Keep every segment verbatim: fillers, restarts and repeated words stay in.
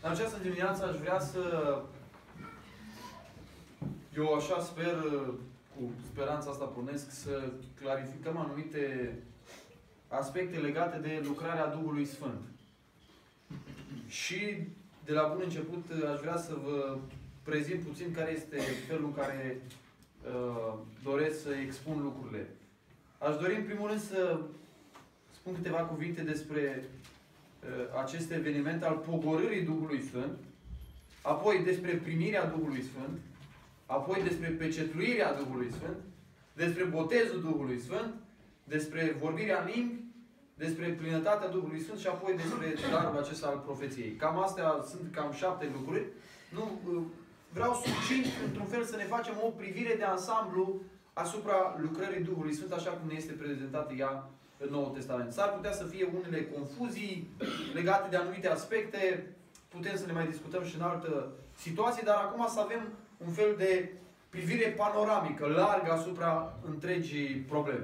În această dimineață aș vrea să, eu așa sper, cu speranța asta pornesc, să clarificăm anumite aspecte legate de lucrarea Duhului Sfânt. Și de la bun început aș vrea să vă prezint puțin care este felul în care uh, doresc să expun lucrurile. Aș dori în primul rând să spun câteva cuvinte despre uh, acest eveniment al pogorârii Duhului Sfânt, apoi despre primirea Duhului Sfânt, apoi despre pecetluirea Duhului Sfânt, despre botezul Duhului Sfânt, despre vorbirea în limbi, despre plinătatea Duhului Sfânt și apoi despre darul acesta al profeției. Cam astea sunt cam șapte lucruri. Nu, vreau succint, într-un fel, să ne facem o privire de ansamblu asupra lucrării Duhului Sfânt, așa cum ne este prezentată ea în Noul Testament. S-ar putea să fie unele confuzii legate de anumite aspecte, putem să le mai discutăm și în altă situație, dar acum să avem un fel de privire panoramică, largă asupra întregii probleme.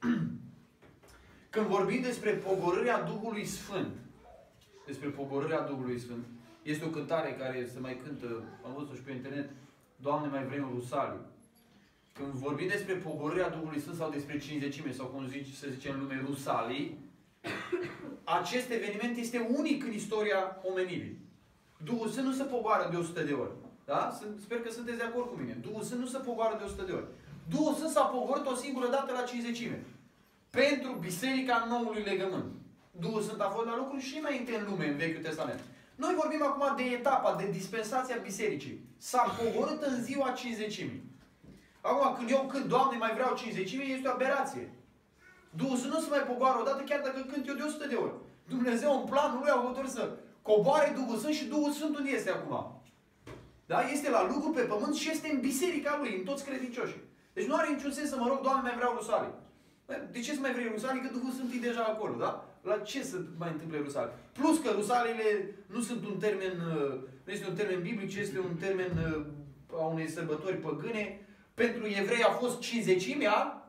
Când vorbim despre pogorârea Duhului Sfânt, despre pogorârea Duhului Sfânt, este o cântare care se mai cântă, am văzut-o și pe internet, Doamne, mai vrem Rusaliu. Când vorbim despre pogorârea Duhului Sfânt sau despre cinzecime, sau cum zice, se zice în lume, Rusalii, acest eveniment este unic în istoria omenirii. Duhul Sfânt nu se pogoară de o sută de ori. Da? Sper că sunteți de acord cu mine. Duhul Sfânt nu se pogoară de o sută de ori. Duhul Sfânt s-a pogorât o singură dată la cinzecime. Pentru Biserica Noului Legământ. Duhul Sfânt a fost la lucru și mai înainte în lume, în Vechiul Testament. Noi vorbim acum de etapa, de dispensația Bisericii. S-a pogorât în ziua cinzecimii. Acum, când eu cânt, Doamne, mai vreau cinzecime, este o aberație. Duhul Sfânt nu se mai pogoară odată, chiar dacă cânt eu de o sută de ori. Dumnezeu, în planul Lui, a hotărât să coboare Duhul Sfânt și Duhul Sfânt unde este acum? Da? Este la lucru pe pământ și este în biserica Lui, în toți credincioșii. Deci nu are niciun sens să mă rog, Doamne, mai vreau Rusalii. De ce să mai vrei Rusalii? Că Duhul Sfânt e deja acolo, da? La ce să mai întâmple Rusalii? Plus că Rusalile nu sunt un termen, nu este un termen biblic, ci este un termen a unei sărbători păgâne. Pentru evrei a fost cinzecimea,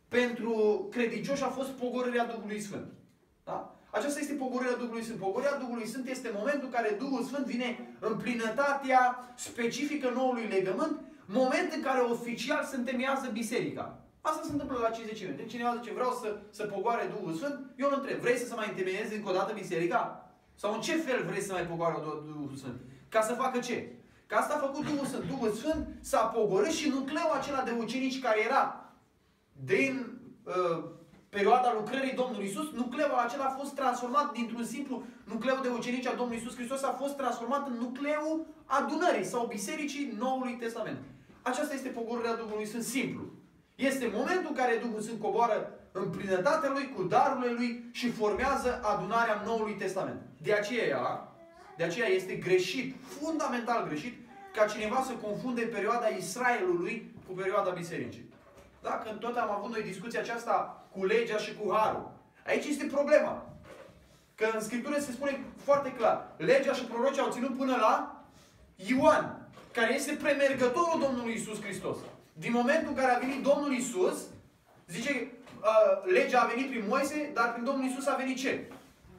pentru credincioși a fost pogorârea Duhului Sfânt. Da? Aceasta este pogorârea Duhului Sfânt. Pogorârea Duhului Sfânt este momentul în care Duhul Sfânt vine în plinătatea specifică noului legământ, moment în care oficial se întemeiază biserica. Asta se întâmplă la cinzecime. Deci cineva zice, vreau să, să pogoare Duhul Sfânt, eu îl întreb, vrei să se mai întemeieze încă o dată biserica? Sau în ce fel vrei să mai pogoare Duhul Sfânt? Ca să facă ce? Că asta a făcut Duhul Sfânt. Duhul Sfânt s-a pogorât și nucleul acela de ucenici care era din uh, perioada lucrării Domnului Iisus, nucleul acela a fost transformat dintr-un simplu nucleu de ucenici a Domnului Iisus Hristos, a fost transformat în nucleul adunării sau bisericii Noului Testament. Aceasta este pogorârea Duhului Sfânt simplu. Este momentul în care Duhul Sfânt coboară în plinătatea Lui, cu darurile Lui și formează adunarea Noului Testament. De aceea, de aceea este greșit, fundamental greșit, ca cineva să confunde perioada Israelului cu perioada Bisericii. Da? Când tot am avut noi discuția aceasta cu legea și cu harul. Aici este problema. Că în Scriptură se spune foarte clar, legea și prorocii au ținut până la Ioan, care este premergătorul Domnului Iisus Hristos. Din momentul în care a venit Domnul Iisus, zice, uh, legea a venit prin Moise, dar prin Domnul Iisus a venit ce?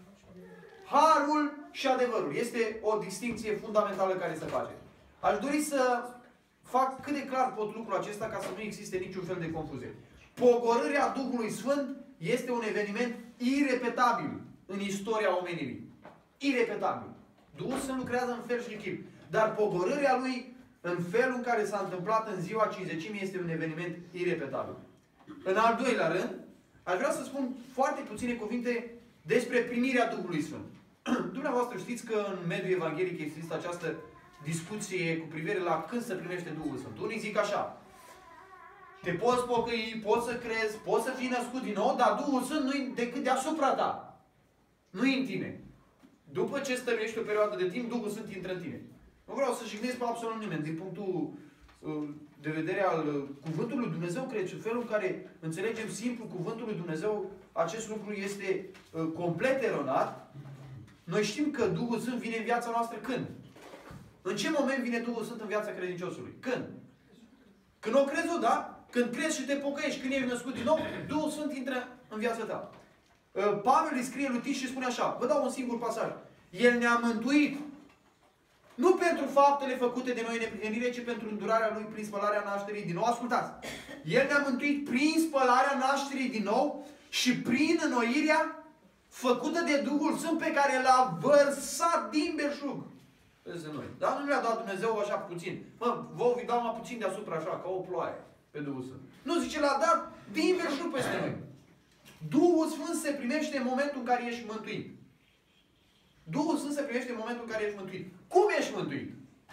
Harul și adevărul. Este o distinție fundamentală care se face. Aș dori să fac cât de clar pot lucrul acesta ca să nu existe niciun fel de confuzie. Pogorârea Duhului Sfânt este un eveniment irepetabil în istoria omenirii. Irepetabil. Duhul Sfânt lucrează în fel și chip. Dar pogorârea Lui în felul în care s-a întâmplat în ziua cinzecimii este un eveniment irepetabil. În al doilea rând, aș vrea să spun foarte puține cuvinte despre primirea Duhului Sfânt. Dumneavoastră știți că în mediul evanghelic există această discuție cu privire la când se primește Duhul Sfânt. Unii zic așa, te poți pocăi, poți să crezi, poți să fii născut din nou, dar Duhul Sfânt nu-i decât deasupra ta. Nu-i în tine. După ce stăruiești o perioadă de timp, Duhul Sfânt intră în tine. Nu vreau să jignesc pe absolut nimeni. Din punctul de vedere al Cuvântului lui Dumnezeu, cred, și felul în care înțelegem simplu Cuvântul lui Dumnezeu, acest lucru este complet eronat. Noi știm că Duhul Sfânt vine în viața noastră când? În ce moment vine Duhul Sfânt în viața credinciosului? Când? Când o crezi, da? Când crezi și te pocăiești, când ești născut din nou, Duhul Sfânt intră în viața ta. Pavel îi scrie lui Tit și spune așa, vă dau un singur pasaj. El ne-a mântuit Nu pentru faptele făcute de noi în neprihănire, ci pentru îndurarea Lui prin spălarea nașterii din nou. Ascultați! El ne-a mântuit prin spălarea nașterii din nou și prin înnoirea făcută de Duhul Sfânt pe care l-a vărsat din belșug. Peste noi. Dar nu ne-a dat Dumnezeu așa puțin. Mă, vă vi dau mai puțin deasupra așa, ca o ploaie pe Duhul Sfânt. Nu, zice, l-a dat din belșug peste noi. Duhul Sfânt se primește în momentul în care ești mântuit. Duhul Sfânt se primește în momentul în care ești mântuit. Cum ești mântuit?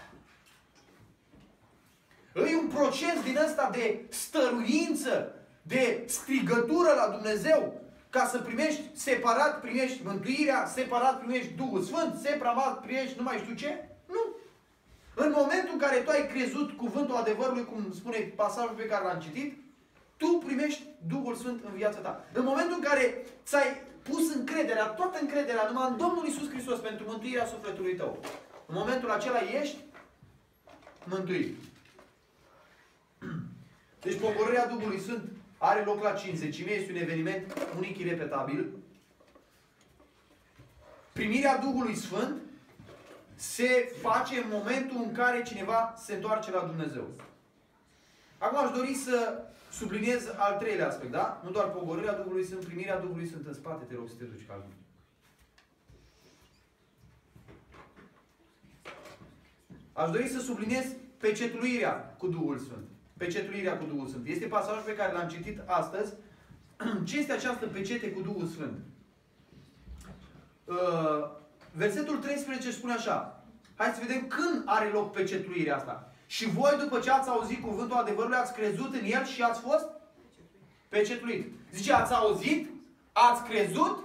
E un proces din ăsta de stăruință, de strigătură la Dumnezeu, ca să primești, separat primești mântuirea, separat primești Duhul Sfânt, separat primești nu mai știu ce? Nu. În momentul în care tu ai crezut cuvântul adevărului, cum spune pasajul pe care l-am citit, tu primești Duhul Sfânt în viața ta. În momentul în care ți-ai pus încrederea, toată încrederea, numai în Domnul Iisus Hristos pentru mântuirea sufletului tău, în momentul acela ești mântuit. Deci pogorârea Duhului Sfânt are loc la cincizecime, este un eveniment unic, irepetabil. Primirea Duhului Sfânt se face în momentul în care cineva se întoarce la Dumnezeu. Acum aș dori să subliniez al treilea aspect, da? Nu doar pogorârea Duhului Sfânt, primirea Duhului Sfânt în spate, te rog să te duci calm. Aș dori să subliniez pecetluirea cu Duhul Sfânt. Pecetluirea cu Duhul Sfânt. Este pasajul pe care l-am citit astăzi. Ce este această pecete cu Duhul Sfânt? Uh, versetul treisprezece spune așa. Hai să vedem când are loc pecetluirea asta. Și voi, după ce ați auzit cuvântul adevărului, ați crezut în el și ați fost pecetluit. Zice, ați auzit, ați crezut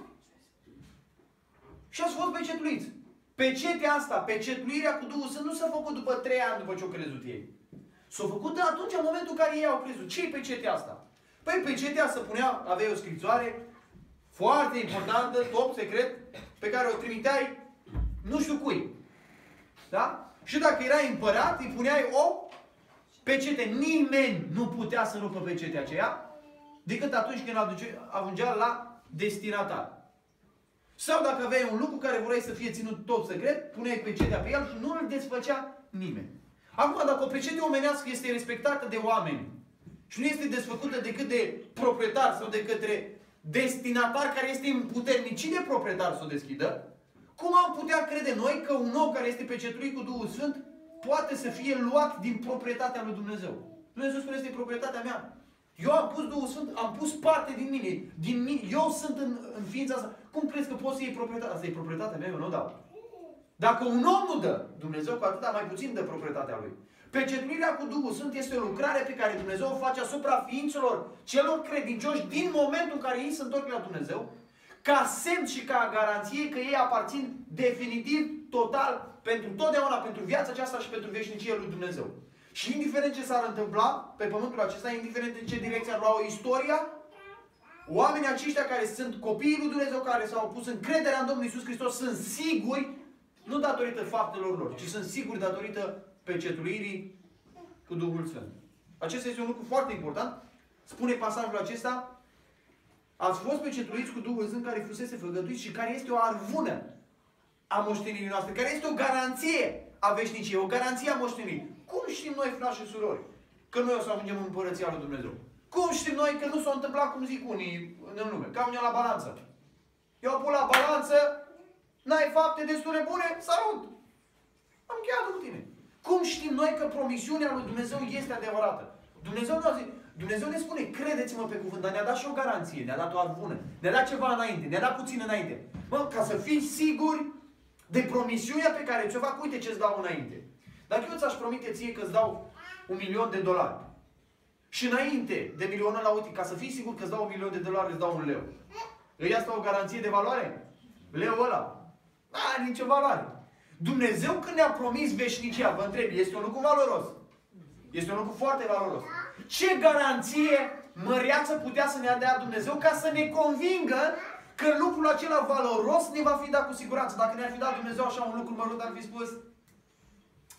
și ați fost pecetluiți. Pecetea asta, pecetluirea cu Duhul Sfânt, nu s-a făcut după trei ani după ce au crezut ei. S-a făcut atunci, în momentul în care ei au crezut. Ce-i pecetea asta? Păi pecetea se punea, aveai o scriptoare foarte importantă, top, secret, pe care o trimiteai nu știu cui. Da? Și dacă erai împărat, îi puneai o pecete. Nimeni nu putea să rupă pecetea aceea, decât atunci când ajungea la destinatar. Sau dacă aveai un lucru care vrei să fie ținut tot secret, puneai pecetea pe el și nu îl desfăcea nimeni. Acum, dacă o pecete omenească este respectată de oameni și nu este desfăcută decât de proprietar sau de către destinatar care este împuternicit de proprietar să o deschidă, cum am putea crede noi că un om care este pecetluit cu Duhul Sfânt poate să fie luat din proprietatea lui Dumnezeu? Dumnezeu spune, este proprietatea mea. Eu am pus Duhul Sfânt, am pus parte din mine. Din mine. Eu sunt în, în ființa asta. Cum crezi că poți să iei proprietatea? Asta e proprietatea mea, eu nu o dau. Dacă un om nu dă, Dumnezeu cu atâta mai puțin dă proprietatea lui. Pecetluirea cu Duhul Sfânt este o lucrare pe care Dumnezeu o face asupra ființelor celor credincioși din momentul în care ei se întorc la Dumnezeu, ca semn și ca garanție că ei aparțin definitiv, total, pentru totdeauna, pentru viața aceasta și pentru veșnicia lui Dumnezeu. Și indiferent ce s-ar întâmpla pe pământul acesta, indiferent în ce direcție ar lua o istoria, oamenii aceștia care sunt copiii lui Dumnezeu, care s-au pus încrederea în Domnul Iisus Hristos, sunt siguri, nu datorită faptelor lor, ci sunt siguri datorită pecetluirii cu Duhul Sfânt. Acesta este un lucru foarte important. Spune pasajul acesta, ați fost pecetluiți cu Duhul Sfânt care fusese făgăduit și care este o arvună a moștenirii noastre, care este o garanție a veșniciei, o garanție a moștenirii. Cum știm noi, frați și surori, că noi o să ajungem în Împărăția lui Dumnezeu? Cum știm noi că nu s-a întâmplat cum zic unii în lume? Ca unii la balanță. Eu pun la balanță, n-ai fapte destule bune, salut! Am încheiat cu tine. Cum știm noi că promisiunea lui Dumnezeu este adevărată? Dumnezeu nu a zis, Dumnezeu ne spune, credeți-mă pe cuvânt, dar ne-a dat și o garanție, ne-a dat o arvună, ne-a dat ceva înainte, ne-a dat puțin înainte. Mă, ca să fii siguri de promisiunea pe care ți-o fac, uite ce-ți dau înainte. Dacă eu ți-aș promite ție că îți dau un milion de dolari și înainte de milionul ăla, uite, ca să fii sigur că îți dau un milion de dolari, îți dau un leu. Îi asta o garanție de valoare? Leu ăla? Nu are nicio valoare. Dumnezeu când ne-a promis veșnicia, vă întreb, este un lucru valoros? Este un lucru foarte valoros. Ce garanție măreață putea să ne dea Dumnezeu ca să ne convingă că lucrul acela valoros ne va fi dat cu siguranță? Dacă ne-ar fi dat Dumnezeu așa un lucru mărunt, ar fi spus,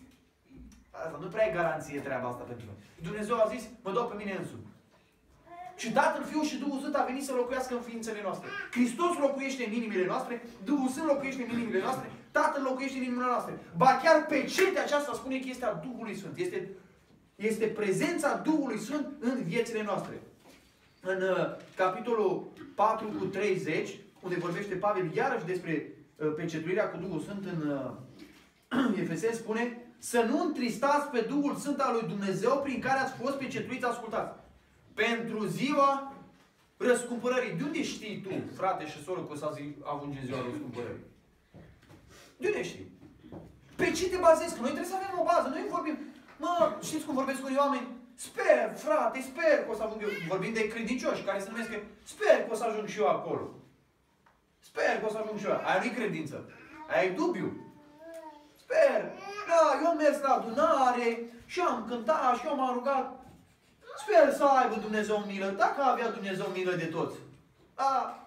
asta nu prea e garanție treaba asta pentru noi. Dumnezeu a zis, mă dau pe mine însumi. Și Tatăl, Fiul și Duhul Sfânt a venit să locuiască în ființele noastre. Hristos locuiește în inimile noastre, Duhul Sfânt locuiește în inimile noastre, Tatăl locuiește în inimile noastre. Ba chiar pecetea aceasta spune că este a Duhului Sfânt. Este, este prezența Duhului Sfânt în viețile noastre. În uh, capitolul patru cu treizeci, unde vorbește Pavel iarăși despre uh, pecetuirea cu Duhul Sfânt în uh, Efeseni, spune: să nu întristați pe Duhul Sfânt al lui Dumnezeu prin care ați fost pecetuiți, ascultați, pentru ziua răscumpărării. De unde știi tu, frate și soră, că o să ajungi în ziua răscumpărării? De unde știi? Pe ce te bazezi? Că noi trebuie să avem o bază. Noi vorbim, mă, știți cum vorbesc cu unii oameni? Sper, frate, sper că o să ajung eu. Vorbim de credincioși care se numesc că sper că o să ajung și eu acolo. Sper că o să ajung și eu. Aia nu-i credință. Aia e dubiu. Sper. Da, eu am mers la adunare și am cântat și eu m-am rugat. Sper să aibă Dumnezeu milă. Dacă avea Dumnezeu milă de toți. A,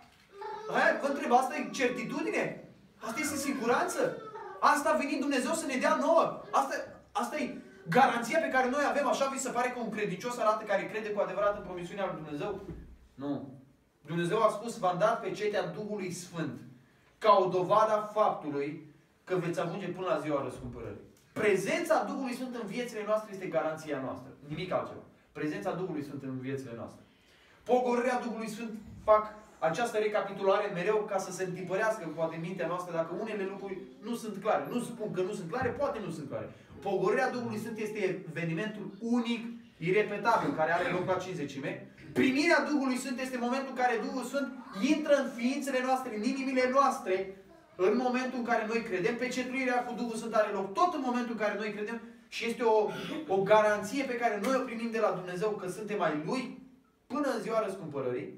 aia, vă întreb, asta e certitudine? Asta este siguranță? Asta a venit Dumnezeu să ne dea nouă. Asta, asta e garanția pe care noi avem. Așa vi se pare că un credincios arată care crede cu adevărat în promisiunea lui Dumnezeu? Nu. Dumnezeu a spus: v-am dat pecetea Duhului Sfânt ca o dovadă a faptului că veți ajunge până la ziua răscumpărării. Prezența Duhului Sfânt în viețile noastre este garanția noastră. Nimic altceva. Prezența Duhului Sfânt în viețile noastre. Pogorârea Duhului Sfânt fac această recapitulare mereu ca să se întipărească poate mintea noastră dacă unele lucruri nu sunt clare. Nu spun că nu sunt clare, poate nu sunt clare. Pogorârea Duhului Sfânt este evenimentul unic, irepetabil, care are loc la cincizecime. Primirea Duhului Sfânt este momentul în care Duhul Sfânt intră în ființele noastre, în inimile noastre, în momentul în care noi credem. Pecetuirea cu Duhul Sfânt are loc tot în momentul în care noi credem și este o, o garanție pe care noi o primim de la Dumnezeu că suntem ai Lui până în ziua răscumpărării.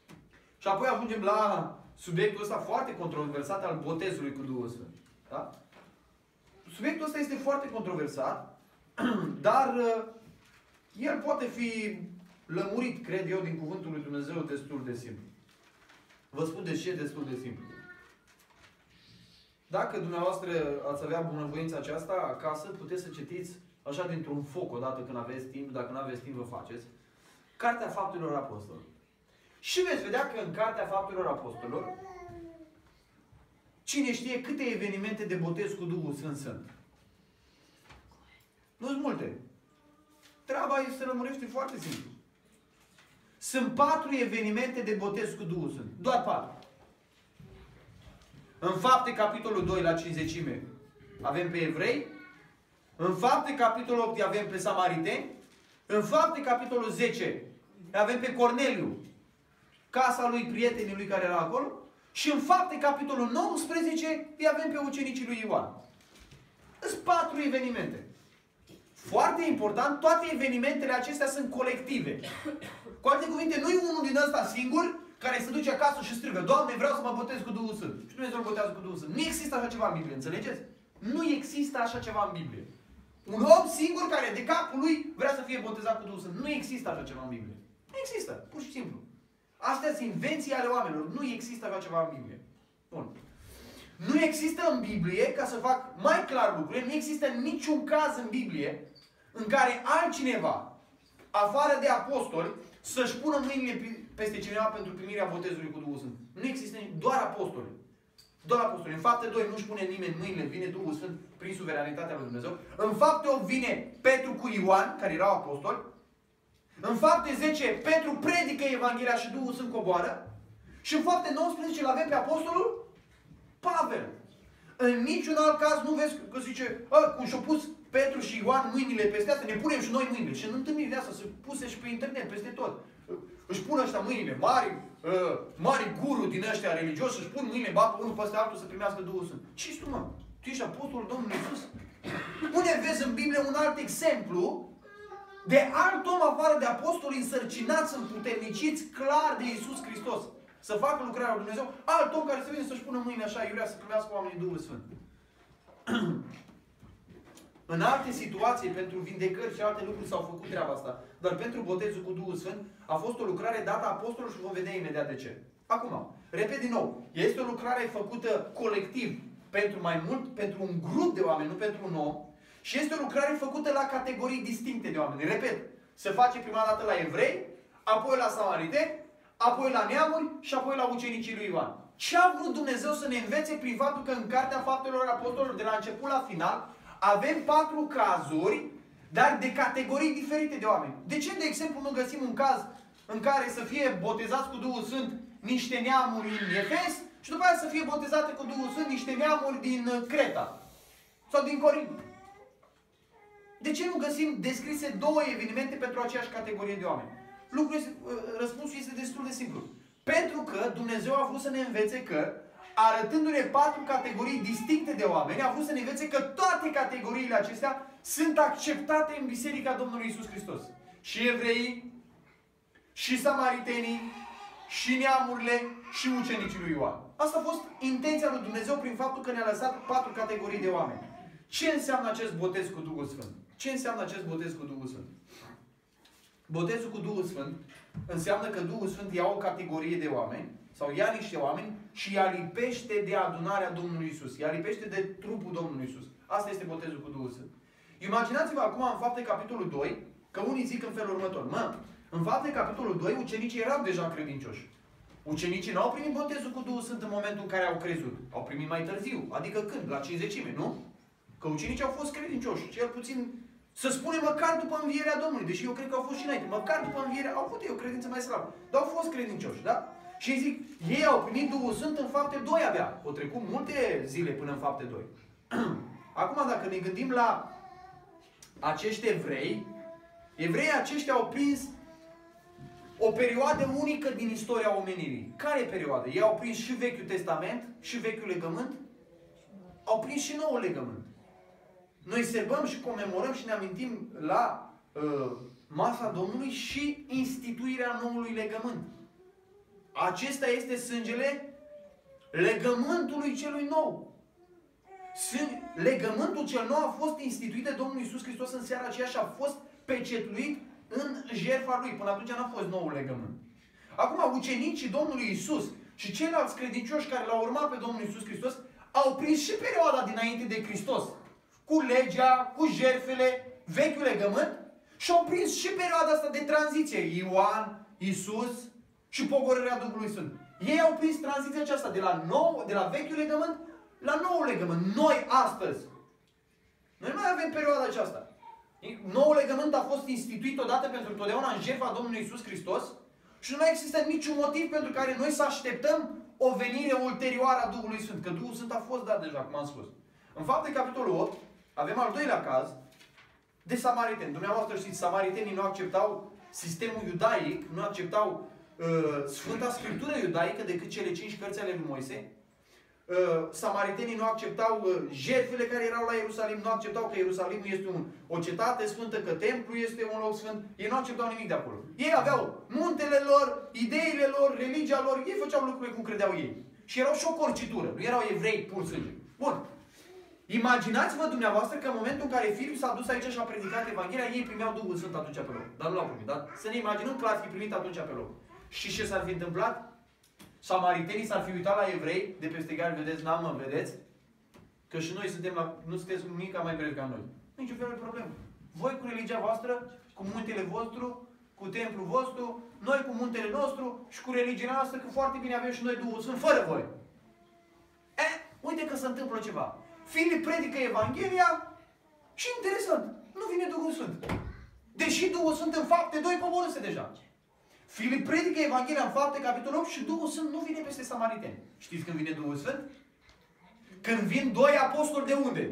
Și apoi ajungem la subiectul ăsta foarte controversat al botezului cu Duhul Sfânt. Da? Subiectul ăsta este foarte controversat, dar el poate fi lămurit, cred eu, din cuvântul lui Dumnezeu destul de simplu. Vă spun de ce destul de simplu. Dacă dumneavoastră ați avea bunăvoința aceasta acasă, puteți să citiți așa dintr-un foc odată când aveți timp, dacă nu aveți timp vă faceți, Cartea Faptelor Apostolilor. Și veți vedea că în Cartea Faptelor Apostolilor, cine știe câte evenimente de botez cu Duhul Sfânt sunt. Nu sunt multe. Treaba se lămurește foarte simplu. Sunt patru evenimente de botez cu Duhul Sfânt. Doar patru. În Fapte, capitolul doi, la cincizecime, avem pe evrei. În Fapte, capitolul opt, avem pe samariteni. În Fapte, capitolul zece, avem pe Corneliu, casa lui, prietenii lui care era acolo. Și în Fapte, capitolul nouăsprezece, îi avem pe ucenicii lui Ioan. Sunt patru evenimente. Foarte important, toate evenimentele acestea sunt colective. Cu alte cuvinte, nu e unul din ăsta singur care se duce acasă și strigă: Doamne, vreau să mă botez cu Duhul Sfânt. Și Dumnezeu îl botează cu Duhul Sfânt. Nu există așa ceva în Biblie, înțelegeți? Nu există așa ceva în Biblie. Un om singur care de capul lui vrea să fie botezat cu Duhul Sfânt. Nu există așa ceva în Biblie. Nu există, pur și simplu. Astea sunt invenții ale oamenilor. Nu există așa ceva în Biblie. Bun. Nu există în Biblie, ca să fac mai clar lucrurile, nu există niciun caz în Biblie în care altcineva, afară de apostoli, să-și pună mâinile peste cineva pentru primirea botezului cu Duhul Sfânt. Nu există doar apostoli. Doar apostoli. În Fapte doi nu-și pune nimeni mâinile, vine Duhul Sfânt prin suveranitatea lui Dumnezeu. În Fapte opt vine Petru cu Ioan, care erau apostoli. În Fapte zece, Petru predică Evanghelia și Duhul Sfânt coboară. Și în Fapte nouăsprezece îl avem pe apostolul Pavel. În niciun alt caz nu vezi că zice: cum și-au pus Petru și Ioan mâinile peste asta, ne punem și noi mâinile. Și în întâlnirile astea se puse și pe internet, peste tot. Își pun ăștia mâinile, mari, uh, mari guru din ăștia religioși, își pun mâinile, bapă unul peste altul să primească Duhul Sfânt. Ce-i tu, mă? Tu ești apostolul Domnului Iisus? Unde vezi în Biblie un alt exemplu de alt om afară de apostoli însărcinați, împuterniciți clar de Iisus Hristos să facă lucrarea lui Dumnezeu? Alt om care să vină să-și pună mâinile așa, iurea să primească oamenii Duhul Sfânt. În alte situații, pentru vindecări și alte lucruri s-au făcut treaba asta. Dar pentru botezul cu Duhul Sfânt a fost o lucrare dată apostolului și vom vedea imediat de ce. Acum, repet din nou, este o lucrare făcută colectiv pentru mai mult, pentru un grup de oameni, nu pentru un om. Și este o lucrare făcută la categorii distincte de oameni. Repet, se face prima dată la evrei, apoi la samariteni, apoi la neamuri și apoi la ucenicii lui Ioan. Ce a vrut Dumnezeu să ne învețe prin faptul că în Cartea Faptelor Apostolilor, de la început la final, avem patru cazuri, dar de categorii diferite de oameni. De ce, de exemplu, nu găsim un caz în care să fie botezați cu Duhul Sfânt niște neamuri din Efes și după aceea să fie botezate cu Duhul Sfânt niște neamuri din Creta sau din Corint? De ce nu găsim descrise două evenimente pentru aceeași categorie de oameni? Lucrul este, răspunsul este destul de simplu. Pentru că Dumnezeu a vrut să ne învețe că, arătându-ne patru categorii distincte de oameni, a vrut să ne învețe că toate categoriile acestea sunt acceptate în Biserica Domnului Iisus Hristos. Și evreii, și samaritenii, și neamurile, și ucenicii lui Ioan. Asta a fost intenția lui Dumnezeu prin faptul că ne-a lăsat patru categorii de oameni. Ce înseamnă acest botez cu Duhul Sfânt? Ce înseamnă acest botez cu Duhul Sfânt? Botezul cu Duhul Sfânt înseamnă că Duhul Sfânt ia o categorie de oameni, sau ia niște oameni și îi alipește de adunarea Domnului Iisus. Îi alipește de trupul Domnului Iisus. Asta este botezul cu Duhul Sfânt. Imaginați-vă acum în Fapte capitolul doi, că unii zic în felul următor. Mă, în Fapte capitolul doi, ucenicii erau deja credincioși. Ucenicii nu au primit botezul cu Duhul Sfânt în momentul în care au crezut. Au primit mai târziu. Adică când? La cincizecime, nu? Că ucenicii au fost credincioși. Cel puțin, să spunem, măcar după învierea Domnului. Deși eu cred că au fost și înainte. Măcar după învierea, au avut ei o credință mai slabă. Dar au fost credincioși, da? Și zic, ei au primit Duhul Sfânt în Fapte doi abia. Au trecut multe zile până în Fapte doi. Acum, dacă ne gândim la acești evrei, evreii aceștia au prins o perioadă unică din istoria omenirii. Care perioadă? Ei au prins și Vechiul Testament, și Vechiul Legământ, au prins și Noul Legământ. Noi sărbăm și comemorăm și ne amintim la uh, masa Domnului și instituirea Noului Legământ. Acesta este sângele legământului celui nou. Legământul cel nou a fost instituit de Domnul Iisus Hristos în seara aceea și a fost pecetluit în jertfa Lui. Până atunci n-a fost noul legământ. Acum, ucenicii Domnului Iisus și ceilalți credincioși care l-au urmat pe Domnul Iisus Hristos au prins și perioada dinainte de Hristos. Cu legea, cu jertfele, vechiul legământ și au prins și perioada asta de tranziție. Ioan, Iisus și pogorârea Duhului Sfânt. Ei au prins tranziția aceasta de la, nou, de la vechiul legământ la noul legământ. Noi astăzi. Noi nu mai avem perioada aceasta. Noul legământ a fost instituit odată pentru totdeauna în jertfa Domnului Iisus Hristos și nu mai există niciun motiv pentru care noi să așteptăm o venire ulterioară a Duhului Sfânt. Că Duhul Sfânt a fost dat deja, cum am spus. În Fapte capitolul opt avem al doilea caz de samariteni. Dumneavoastră știți, samaritenii nu acceptau sistemul iudaic, nu acceptau uh, Sfânta Scriptură iudaică decât cele cinci cărți ale lui Moise. Uh, samaritenii nu acceptau uh, jertfele care erau la Ierusalim, nu acceptau că Ierusalimul este un, o cetate sfântă, că templul este un loc sfânt. Ei nu acceptau nimic de acolo. Ei aveau muntele lor, ideile lor, religia lor, ei făceau lucrurile cum credeau ei. Și erau și o corcitură, nu erau evrei pur sânge. Bun. Imaginați-vă dumneavoastră că în momentul în care Filip s-a dus aici și a predicat Evanghelia, ei primeau Duhul Sfânt atunci pe loc. Dar nu l-au primit. Dar să ne imaginăm că l-ar fi primit atunci pe loc. Și ce s-ar fi întâmplat? Samaritenii s-ar fi uitat la evrei de peste care, vedeți, n-am mă, vedeți? Că și noi suntem la, nu sunteți nimic mai brevi ca noi. Nici un fel de problemă. Voi cu religia voastră, cu muntele vostru, cu templul vostru, noi cu muntele nostru și cu religia noastră, că foarte bine avem și noi Duhul Sfânt, fără voi. Eh, uite că se întâmplă ceva. Filip predică Evanghelia și interesant, nu vine Duhul Sfânt. Deși Duhul Sfânt în Fapte doi coborâse deja. Filip predică Evanghelia în Fapte, capitolul opt și Duhul Sfânt nu vine peste samariteni. Știți când vine Duhul Sfânt? Când vin doi apostoli de unde?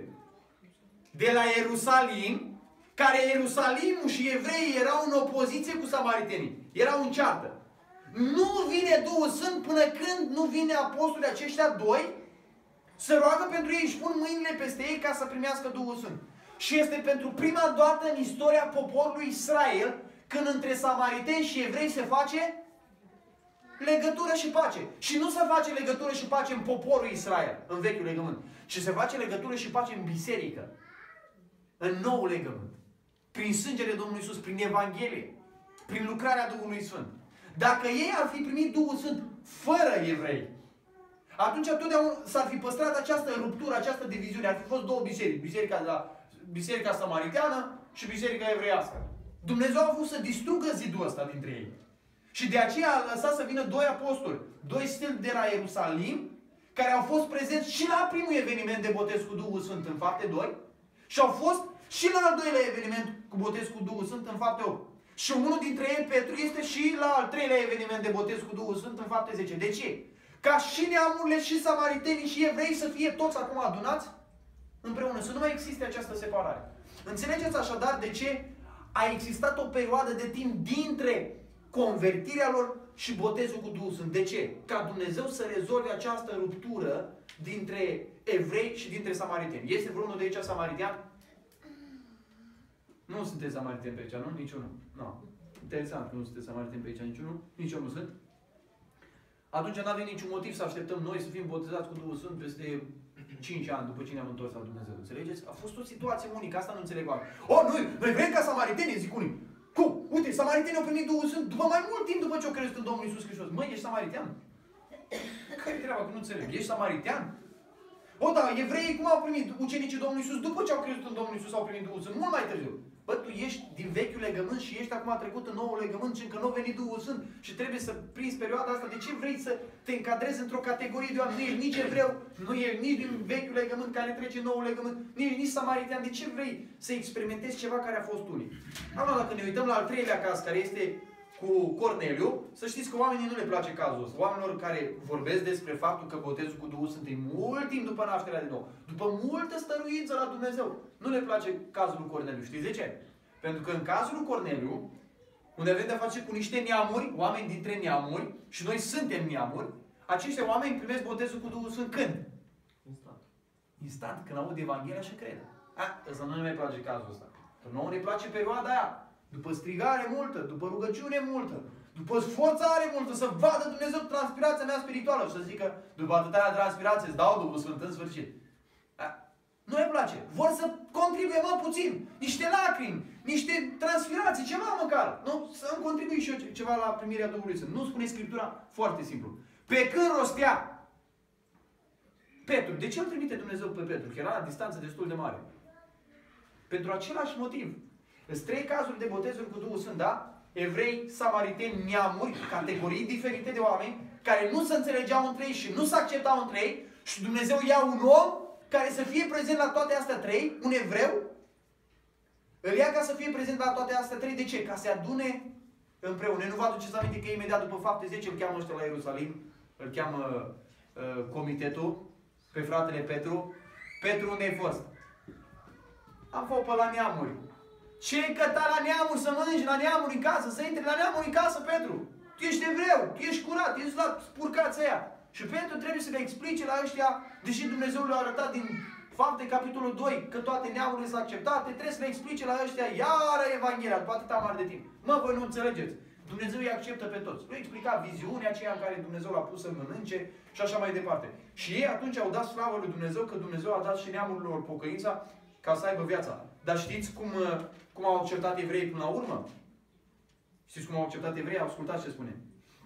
De la Ierusalim, care Ierusalimul și evreii erau în opoziție cu samaritenii. Erau în ceartă. Nu vine Duhul Sfânt până când nu vine apostolii aceștia doi să roagă pentru ei, își pun mâinile peste ei ca să primească Duhul Sfânt. Și este pentru prima dată în istoria poporului Israel când între samariteni și evrei se face legătură și pace. Și nu se face legătură și pace în poporul Israel, în Vechiul Legământ, ci se face legătură și pace în biserică, în Noul Legământ. Prin sângele Domnului Iisus, prin Evanghelie, prin lucrarea Duhului Sfânt. Dacă ei ar fi primit Duhul Sfânt fără evrei, atunci totdeauna s-ar fi păstrat această ruptură, această diviziune. Ar fi fost două biserici. Biserica, de la, biserica samariteană și biserica evreiască. Dumnezeu a vrut să distrugă zidul ăsta dintre ei. Și de aceea a lăsat să vină doi apostoli, doi stâlpi de la Ierusalim, care au fost prezenți și la primul eveniment de botez cu Duhul Sfânt în Fapte doi și au fost și la al doilea eveniment cu botez cu Duhul Sfânt în Fapte opt. Și unul dintre ei, Petru, este și la al treilea eveniment de botez cu Duhul Sfânt în Fapte zece. De ce? Ca și neamurile, și samaritenii, și evrei să fie toți acum adunați împreună, să nu mai existe această separare. Înțelegeți așadar de ce a existat o perioadă de timp dintre convertirea lor și botezul cu Duhul Sfânt. De ce? Ca Dumnezeu să rezolve această ruptură dintre evrei și dintre samariteni. Este vreunul de aici samaritean? Nu sunteți samariteni pe aici, nu? Niciunul. Nu. Interesant că nu sunteți samariteni pe aici, niciunul. Nici eu nu sunt. Atunci nu avem niciun motiv să așteptăm noi să fim botezați cu Duhul Sfânt peste cinci ani după ce ne-am întors la Dumnezeu. Înțelegeți? A fost o situație unică. Asta nu înțeleg oameni. O, noi, noi vrem ca samaritenii, zic unii. Cum? Uite, samaritenii au primit Duhul Sfânt după mai mult timp după ce au crezut în Domnul Iisus Hristos. Măi, ești samaritean? Care-i treaba? Că nu înțeleg. Ești samaritean? O, da, evreii cum au primit ucenicii Domnului Iisus după ce au crezut în Domnul Iisus au primit Duhul Sfânt? Mult mai târziu. Bă, tu ești din vechiul legământ și ești acum trecut în noul legământ și încă nu a venit Duhul Sfânt și trebuie să prinzi perioada asta. De ce vrei să te încadrezi într-o categorie de oameni? Nu ești nici evreu, nu ești nici din vechiul legământ care trece în noul legământ, nu ești nici samaritean. De ce vrei să experimentezi ceva care a fost unic? Acum, dacă ne uităm la al treilea caz, care este cu Corneliu, să știți că oamenii nu le place cazul ăsta. Oamenilor care vorbesc despre faptul că botezul cu Duhul Sfânt e mult timp după nașterea din nou, după multă stăruință la Dumnezeu, nu le place cazul lui Corneliu. Știți de ce? Pentru că în cazul lui Corneliu, unde avem de-a face cu niște neamuri, oameni dintre neamuri, și noi suntem neamuri, aceștia oameni primesc botezul cu Duhul Sfânt când? Instant. Instant, când aud Evanghelia și cred. A, ăsta nu ne mai place cazul ăsta. Că nouă ne place perioada aia. După strigare multă, după rugăciune multă, după sforțare multă, să vadă Dumnezeu transpirația mea spirituală și să zică, după atâta transpirație, îți dau Duhul Sfânt în sfârșit. A, nu le place. Vor să contribuie mă puțin. Niște lacrimi, niște transpirații, ceva măcar. Nu? Să-mi contribui și eu ceva la primirea Duhului Sfânt. Nu spune Scriptura? Foarte simplu. Pe când rostea Petru. De ce îl trimite Dumnezeu pe Petru? Că era la distanță destul de mare. Pentru același motiv. Sunt trei cazuri de botezuri cu Duhul Sfânt, da? Evrei, samariteni, neamuri, categorii diferite de oameni, care nu se înțelegeau între ei și nu se acceptau între ei, și Dumnezeu ia un om care să fie prezent la toate astea trei, un evreu, îl ia ca să fie prezent la toate astea trei. De ce? Ca să se adune împreună. Nu vă aduceți aminte că imediat după Fapte zece îl cheamă ăștia la Ierusalim, îl cheamă uh, comitetul, pe fratele Petru. Petru, unde ai fost? Am fost pe la neamuri. Ce-i căta la neamuri să mănânci la neamuri în casă, să intri la neamuri în casă, Petru? Tu ești evreu, tu ești curat, ești la spurcața aia. Și Petru trebuie să le explice la ăștia, deși Dumnezeu le-a arătat din Fapte, capitolul doi, că toate neamurile sunt acceptate, trebuie să le explice la ăștia iară Evanghelia, după atâta mare de timp. Mă, voi nu înțelegeți. Dumnezeu îi acceptă pe toți. Nu explica viziunea aceea în care Dumnezeu l-a pus să mănânce și așa mai departe. Și ei atunci au dat slavă lui Dumnezeu că Dumnezeu a dat și neamurilor pocăința ca să aibă viața. Dar știți cum, cum au acceptat evreii până la urmă? Știți cum au acceptat evreii? Ascultați ce spune.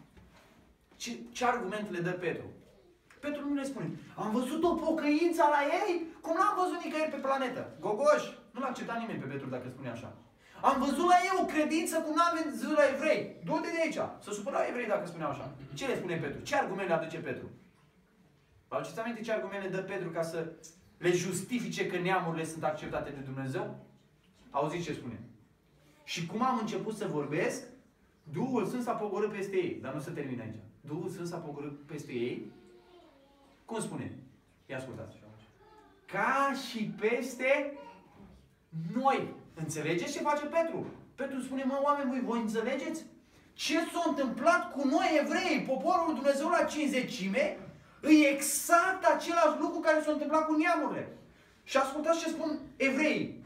Ce, ce argument le dă Petru? Petru nu le spune. Am văzut o pocăință la ei? Cum n-am văzut nicăieri pe planetă? Gogoș! Nu l-a acceptat nimeni pe Petru dacă spune așa. Am văzut la ei o credință cum n-am văzut la evrei. Du-te de aici. Să supărau evrei dacă spuneau așa. Ce le spune Petru? Ce argument le aduce Petru? Vă aduceți aminte ce argument le dă Petru ca să le justifice că neamurile sunt acceptate de Dumnezeu? Auziți ce spune. Și cum am început să vorbesc, Duhul Sfânt s-a pogorât peste ei. Dar nu se termină aici. Duhul Sfânt s-a pogorât peste ei. Cum spune? Ia ascultați. Ca și peste noi. Înțelegeți ce face Petru? Petru spune, mă, oameni, voi, voi înțelegeți? Ce s-a întâmplat cu noi evrei, poporul lui Dumnezeu la cincizecime, e exact același lucru care s-a întâmplat cu neamurile. Și ascultați ce spun evreii.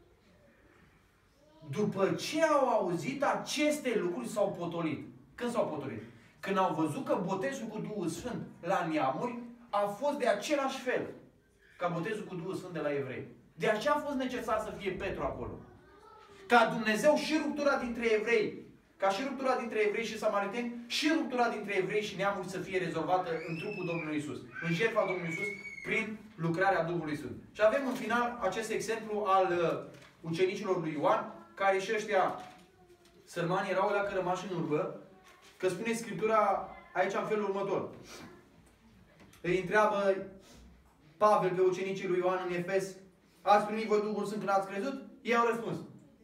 După ce au auzit aceste lucruri, s-au potolit. Când s-au potolit? Când au văzut că botezul cu Duhul Sfânt la neamuri a fost de același fel ca botezul cu Duhul Sfânt de la evrei. De aceea a fost necesar să fie Petru acolo. Ca Dumnezeu și ruptura dintre evrei, ca și ruptura dintre evrei și samariteni, și ruptura dintre evrei și neamuri să fie rezolvată în trupul Domnului Iisus, în jertfa Domnului Iisus, prin lucrarea Duhului Sfânt. Și avem în final acest exemplu al uh, ucenicilor lui Ioan, care și ăștia sărmani erau la că rămași în urmă, Că spune Scriptura aici în felul următor. Îi întreabă Pavel pe ucenicii lui Ioan în Efes: ați primit voi Duhul Sfânt când ați crezut? Ei au răspuns: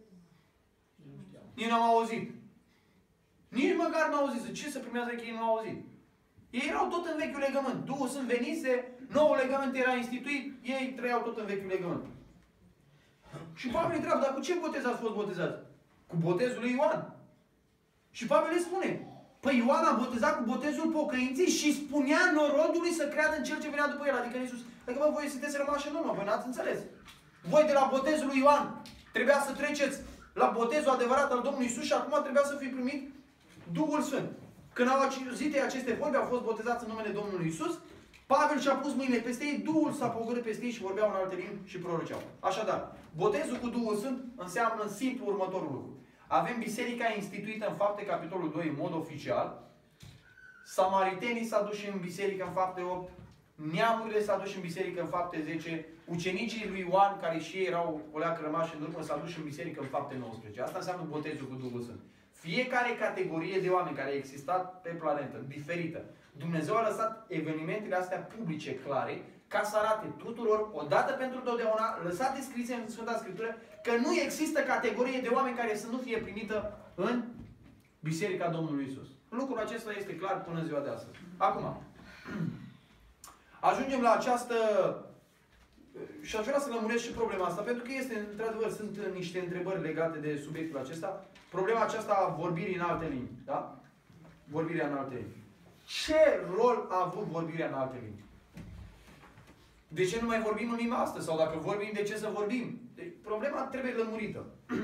nici n-am auzit. Nici măcar n-au auzit. Ce să primează că ei nu au auzit? Ei erau tot în vechiul legământ. Duhul Sfânt venise, noul legământ era instituit, ei trăiau tot în vechiul legământ. Și Pavel îi întreabă: dar cu ce botez ați fost botezați? Cu botezul lui Ioan. Și Pavel îi spune: păi Ioan a botezat cu botezul pocăinței și spunea norodului să creadă în cel ce venea după el, adică în Iisus. Adică bă, voi sunteți rămași în urmă, voi n-ați înțeles. Voi de la botezul lui Ioan trebuia să treceți la botezul adevărat al Domnului Iisus și acum trebuia să fi primit Duhul Sfânt. Când au auzit ei aceste vorbe, au fost botezați în numele Domnului Iisus, Pavel și-a pus mâinile peste ei, Duhul s-a pogorât peste ei și vorbeau în alte limbi și proroceau. Așadar, botezul cu Duhul Sfânt înseamnă în simplu următorul lucru. Avem biserica instituită în Fapte, capitolul doi, în mod oficial. Samaritenii s-au dus în biserică în Fapte opt. Neamurile s-au dus în biserică în Fapte zece. Ucenicii lui Ioan, care și ei erau o leacă rămași în urmă, s-au dus în biserică în Fapte nouăsprezece. Asta înseamnă botezul cu Duhul Sfânt. Fiecare categorie de oameni care a existat pe planetă, diferită, Dumnezeu a lăsat evenimentele astea publice, clare, ca să arate tuturor, odată pentru totdeauna, lăsate scrise în Sfânta Scriptură, că nu există categorie de oameni care să nu fie primită în Biserica Domnului Iisus. Lucrul acesta este clar până în ziua de astăzi. Acum, ajungem la această... Și aș vrea să lămuresc și problema asta, pentru că este, într-adevăr, sunt niște întrebări legate de subiectul acesta. Problema aceasta a vorbirii în alte limbi. Da? Vorbirea în alte limbi. Ce rol a avut vorbirea în alte limbi? De ce nu mai vorbim în limba asta? Sau dacă vorbim, de ce să vorbim? Deci, problema trebuie lămurită.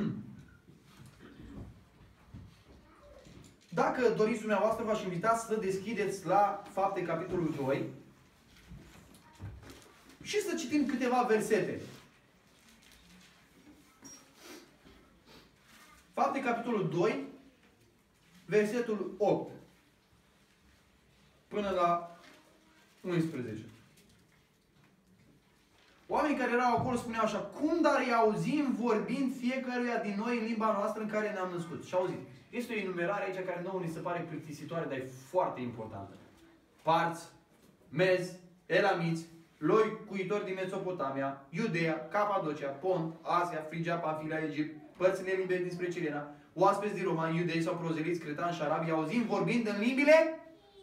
Dacă doriți dumneavoastră, v-aș invita să deschideți la Fapte, capitolul doi și să citim câteva versete. Fapte, capitolul doi, versetul opt până la unsprezece. Oamenii care erau acolo spuneau așa: cum dar îi auzim vorbind fiecăruia din noi în limba noastră în care ne-am născut? Și auzit. Este o enumerare aici care nouă ni se pare plictisitoare, dar e foarte importantă. Parți, mezi, elamiți, loi cuitori din Mesopotamia, Iudeea, Capadocia, Pont, Asia, Frigia, Pamfilia, Egipt, părțile libe dinspre Cirena, oaspeți din Roma, iudei sau prozeliți, cretani și arabi, auzim vorbind în limbile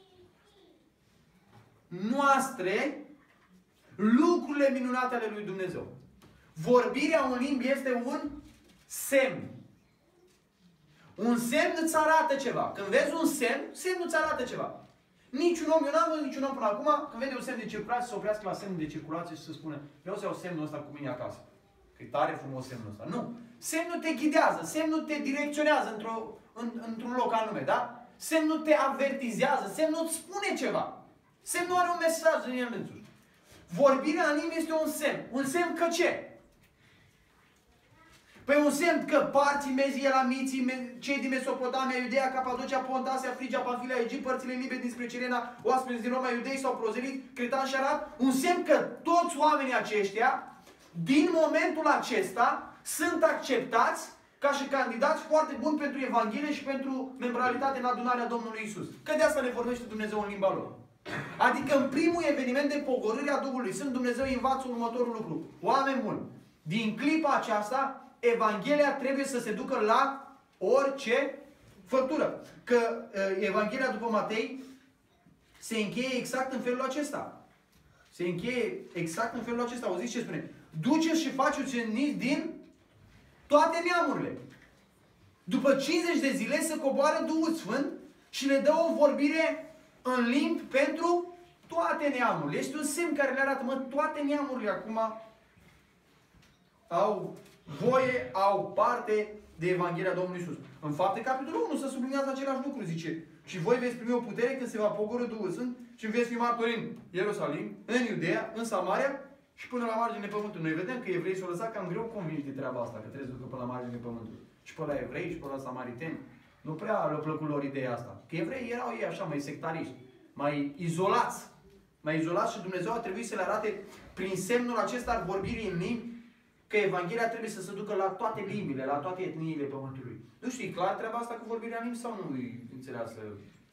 noastre lucrurile minunate ale lui Dumnezeu. Vorbirea în limbi este un semn. Un semn îți arată ceva. Când vezi un semn, semnul îți arată ceva. Niciun om, eu n-am văzut niciun om până acum, când vede un semn de circulație, să oprească la semnul de circulație și să spună: vreau să iau semnul ăsta cu mine acasă. Că e tare frumos semnul ăsta. Nu. Semnul te ghidează, semnul te direcționează într-o, în, într-un loc anume, da? Semnul te avertizează, semnul îți spune ceva. Semnul are un mesaj în el însuși. Vorbirea în limbi este un semn. Un semn că ce? Păi un semn că parții, mezii, elamiții, cei din Mesopotamia, Iudeea, Capadocia, Pont, Asia, Frigia, Pamfilia, Egipt, părțile libe dinspre Cirena, oaspeți din Roma, iudei sau prozeliți, cretani și arabi, un semn că toți oamenii aceștia, din momentul acesta, sunt acceptați ca și candidați foarte buni pentru Evanghelie și pentru membralitate în adunarea Domnului Iisus. Că de asta le vorbește Dumnezeu în limba lor. Adică în primul eveniment de pogorâre a Duhului Sfânt, Dumnezeu îi învață următorul lucru. Oameni buni, din clipa aceasta, Evanghelia trebuie să se ducă la orice făptură. Că uh, Evanghelia după Matei se încheie exact în felul acesta. Se încheie exact în felul acesta. Auziți ce spune? Duceți și faceți ucenici din toate neamurile. După cincizeci de zile se coboară Duhul Sfânt și le dă o vorbire în limbi pentru toate neamurile. Este un semn care le arată: mă, toate neamurile acum au voie, au parte de Evanghelia Domnului Iisus. În Fapte, capitolul unu, se sublinează același lucru, zice: și voi veți primi o putere când se va pogorî Duhul Sfânt și veți fi martori în Ierusalim, în Iudeea, în Samaria și până la marginea pământului. Noi vedem că evreii s-au lăsat cam greu convinși de treaba asta, că trebuie să ducă până la marginea pământului. Și pe la evrei și pe la samariteni. Nu prea le-a plăcut lor ideea asta. Că evreii erau ei așa, mai sectariști, mai izolați. Mai izolați și Dumnezeu a trebuit să le arate prin semnul acesta al vorbirii în limbi că Evanghelia trebuie să se ducă la toate limbile, la toate etniile pământului. Nu știi clar treaba asta cu vorbirea în limbi sau nu e înțeleasă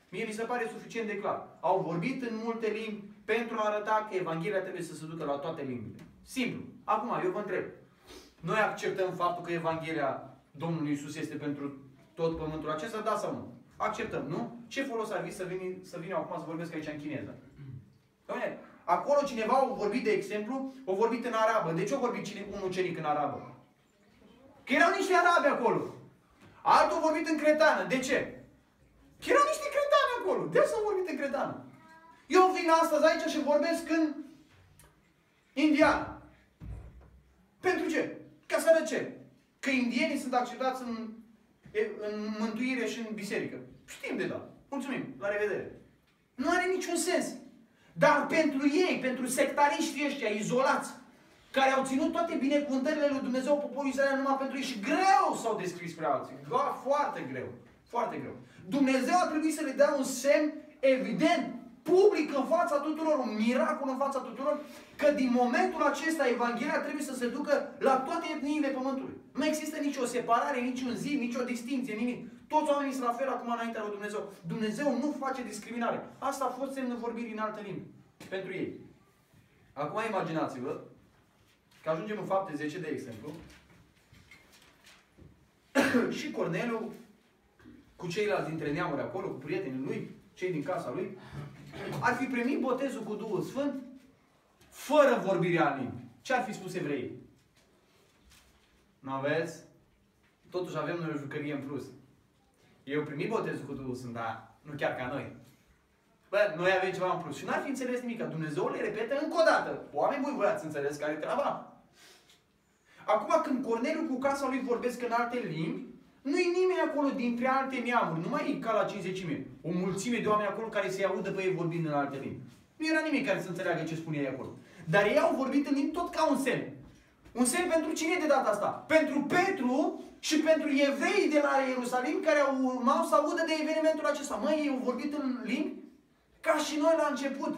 Mie mi se pare suficient de clar. Au vorbit în multe limbi pentru a arăta că Evanghelia trebuie să se ducă la toate limbile. Simplu. Acum, eu vă întreb. Noi acceptăm faptul că Evanghelia Domnului Iisus este pentru tot pământul acesta, da sau nu? Acceptăm, nu? Ce folos ar fi să vin, să vin acum să vorbesc aici în chineză? Doamne, acolo cineva a vorbit, de exemplu, a vorbit în arabă. De ce a vorbit cine, un ucenic în arabă? Că erau niște arabi acolo. Altul a vorbit în cretană. De ce? Că erau niște cretani acolo. De ce s-au vorbit în cretană? Eu vin astăzi aici și vorbesc în indiană. Pentru ce? Ca să arăt ce? Că indienii sunt acceptați în, în mântuire și în biserică. Știm de dat. Mulțumim. La revedere. Nu are niciun sens. Dar pentru ei, pentru sectariștii ăștia izolați, care au ținut toate binecuvântările lui Dumnezeu, poporul Israel numai pentru ei și greu s-au descris spre alții. Da, foarte greu. Foarte greu. Dumnezeu a trebuit să le dea un semn evident, public în fața tuturor, un miracol în fața tuturor, că din momentul acesta Evanghelia trebuie să se ducă la toate etniile pământului. Nu există nicio separare, niciun zid, nicio distinție, nimic. Toți oamenii sunt la fel acum înaintea lui Dumnezeu. Dumnezeu nu face discriminare. Asta a fost semnul vorbirii în alte limbi. Pentru ei. Acum imaginați-vă că ajungem în Fapte zece, de exemplu, și Corneliu, cu ceilalți dintre neamuri acolo, cu prietenii lui, cei din casa lui, ar fi primit botezul cu Duhul Sfânt fără vorbirea în limbi. Ce ar fi spus evreii? Nu aveți? Totuși avem noi o jucărie în plus. Ei au primit botezul cu Duhul Sfânt, dar nu chiar ca noi. Bă, noi avem ceva în plus. Și n-ar fi înțeles nimic. Dumnezeu le repetă încă o dată. Oameni buni, voi ați înțeles care e treaba? Acum, când Corneliu cu casa lui vorbesc în alte limbi, nu-i nimeni acolo dintre alte neamuri. Nu mai e ca la cincizecime. O mulțime de oameni acolo care se audă pe ei vorbind în alte limbi. Nu era nimeni care să înțeleagă ce spune ei acolo. Dar ei au vorbit în limbi tot ca un semn. Un semn pentru cine de data asta? Pentru Petru și pentru evreii de la Ierusalim care au urmau să audă de evenimentul acesta. Măi, ei au vorbit în limbi ca și noi la început.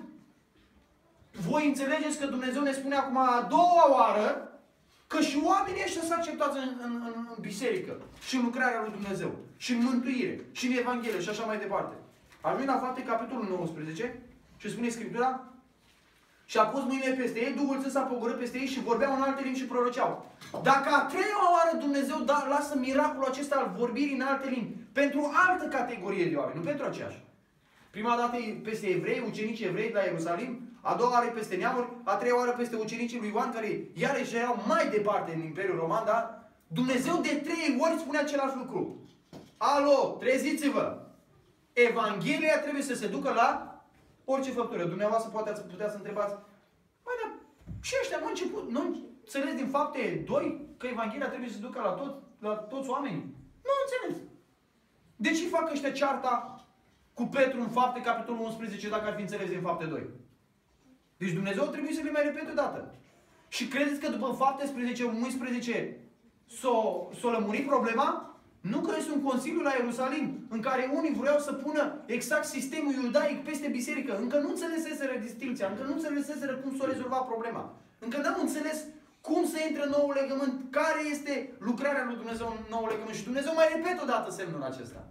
Voi înțelegeți că Dumnezeu ne spune acum a doua oară că și oamenii ăștia s-au acceptat în, în, în, în biserică și în lucrarea lui Dumnezeu și în mântuire și în Evanghelie și așa mai departe. Ajungem la Fapte, capitolul nouăsprezece și spune Scriptura: și a pus mâinile peste ei, Duhul Sfânt s-a pogorât peste ei și vorbeau în alte limbi și proroceau. Dacă a treia oară Dumnezeu da, lasă miracolul acesta al vorbirii în alte limbi pentru altă categorie de oameni, nu pentru aceeași. Prima dată e peste evrei, ucenicii evrei de la Ierusalim, a doua oară e peste neamuri, a treia oară peste ucenicii lui Ioan, care iarăși erau mai departe în Imperiul Roman, dar Dumnezeu de trei ori spune același lucru. Alo, treziți-vă! Evanghelia trebuie să se ducă la orice făptură. Dumneavoastră poate putea să întrebați: băi, dar și ăștia nu început, nu înțeles din Fapte doi că Evanghelia trebuie să se ducă la, tot, la toți oamenii? Nu înțeles. De ce fac ăștia cearta cu Petru în Fapte, capitolul unsprezece, dacă ar fi înțeles din Fapte doi? Deci Dumnezeu trebuie să le mai repete o dată. Și credeți că după Fapte unsprezece, unsprezece s-o lămurit problema? Nu, că este un consiliu la Ierusalim în care unii vreau să pună exact sistemul iudaic peste biserică. Încă nu înțeleseseră distinția, încă nu înțeleseseră cum s-o rezolva problema. Încă n-au înțeles cum să intre în noul legământ, care este lucrarea lui Dumnezeu în noul legământ. Și Dumnezeu mai repete o dată semnul acesta.